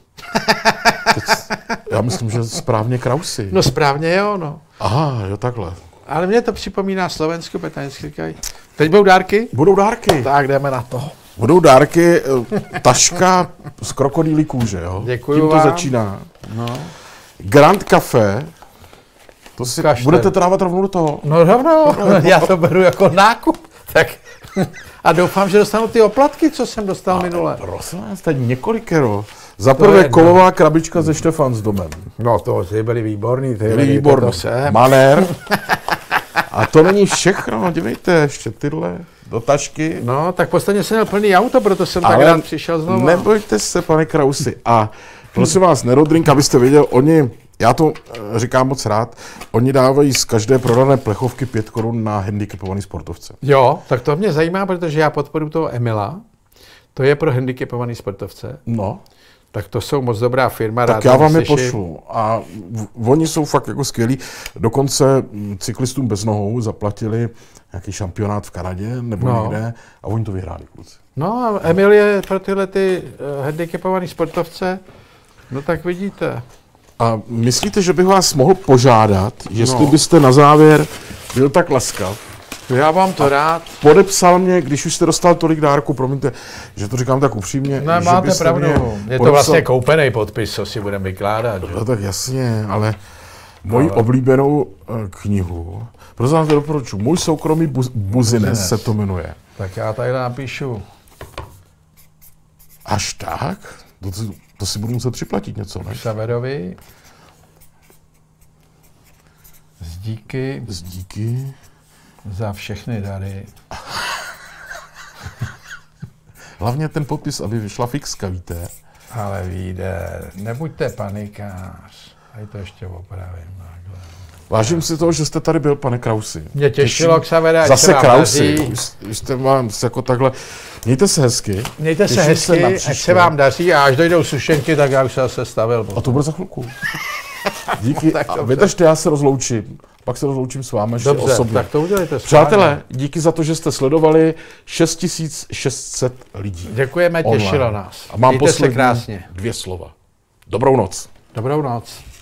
Já myslím, že správně Krausi. No správně jo, no. Aha, jo, takhle. Ale mě to připomíná Slovensko, protože říkají. Teď budou dárky? Budou dárky. Tak jdeme na to. Budou dárky, taška z krokodýlí kůže, jo? Děkuju Tím to vám. začíná. No. Grand Café. To si Kažte. Budete to dávat rovnou do toho? No rovnou, já to beru jako nákup. Tak. A doufám, že dostanu ty oplatky, co jsem dostal a minule. Prosím vás, tady několikero. Za prvé kolová no. krabička ze Štefan s domem. No to ty byly výborný. Ty byly výborný. Manér. A to není všechno, dívejte, ještě tyhle do tašky. No, tak posledně jsem měl plný auto, proto jsem tak rád přišel znovu. Nebojte se, pane Krausi. A prosím vás, Nerodrink, abyste věděl, oni, já to říkám moc rád, oni dávají z každé prodané plechovky pět korun na handicapovaný sportovce. Jo, tak to mě zajímá, protože já podporuji toho Emila. To je pro handicapovaný sportovce. No. Tak to jsou moc dobrá firma. Tak já vám je pošlu. A v, oni jsou fakt jako skvělí. Dokonce cyklistům bez nohou zaplatili nějaký šampionát v Kanadě nebo no. někde a oni to vyhráli, kluci. No a Emil je pro tyhle ty uh, handicapovaný sportovce, no tak vidíte. A myslíte, že bych vás mohl požádat, jestli no. byste na závěr byl tak laskav? Já vám to rád. Podepsal mě, když už jste dostal tolik dárků, promiňte, že to říkám tak upřímně. Ne, že máte pravdu. Je podepsal... to vlastně koupený podpis, co si budeme vykládat. Že? No tak jasně, ale moji ale... oblíbenou uh, knihu, prosím vás doporučuji, Můj soukromý buz, buzines se to jmenuje. Tak já tady napíšu. Až tak? To, to si budu muset připlatit něco, ne? Xaverovi. Díky. Díky. Za všechny dary. Hlavně ten popis, aby vyšla fixka, víte? Ale vyjde, nebuďte panikář. A to ještě opravím. Vážím si toho, že jste tady byl, pane Krausi. Mě těšilo, Xavere, ať zase se vám Krausi. daří. Už jste vám jako takhle. Mějte se hezky. Mějte se hezky, ať se vám daří a až dojdou sušenky, tak já už se zase stavil. A to bude za chvilku. Díky. A vydržte, já se rozloučím. Pak se rozloučím s vámi ještě dobře, osobně. Tak to udělejte. Přátelé, díky za to, že jste sledovali šest tisíc šest set lidí. Děkujeme, online. těšilo nás. A mám Mějte se poslední krásně. dvě slova. Dobrou noc. Dobrou noc.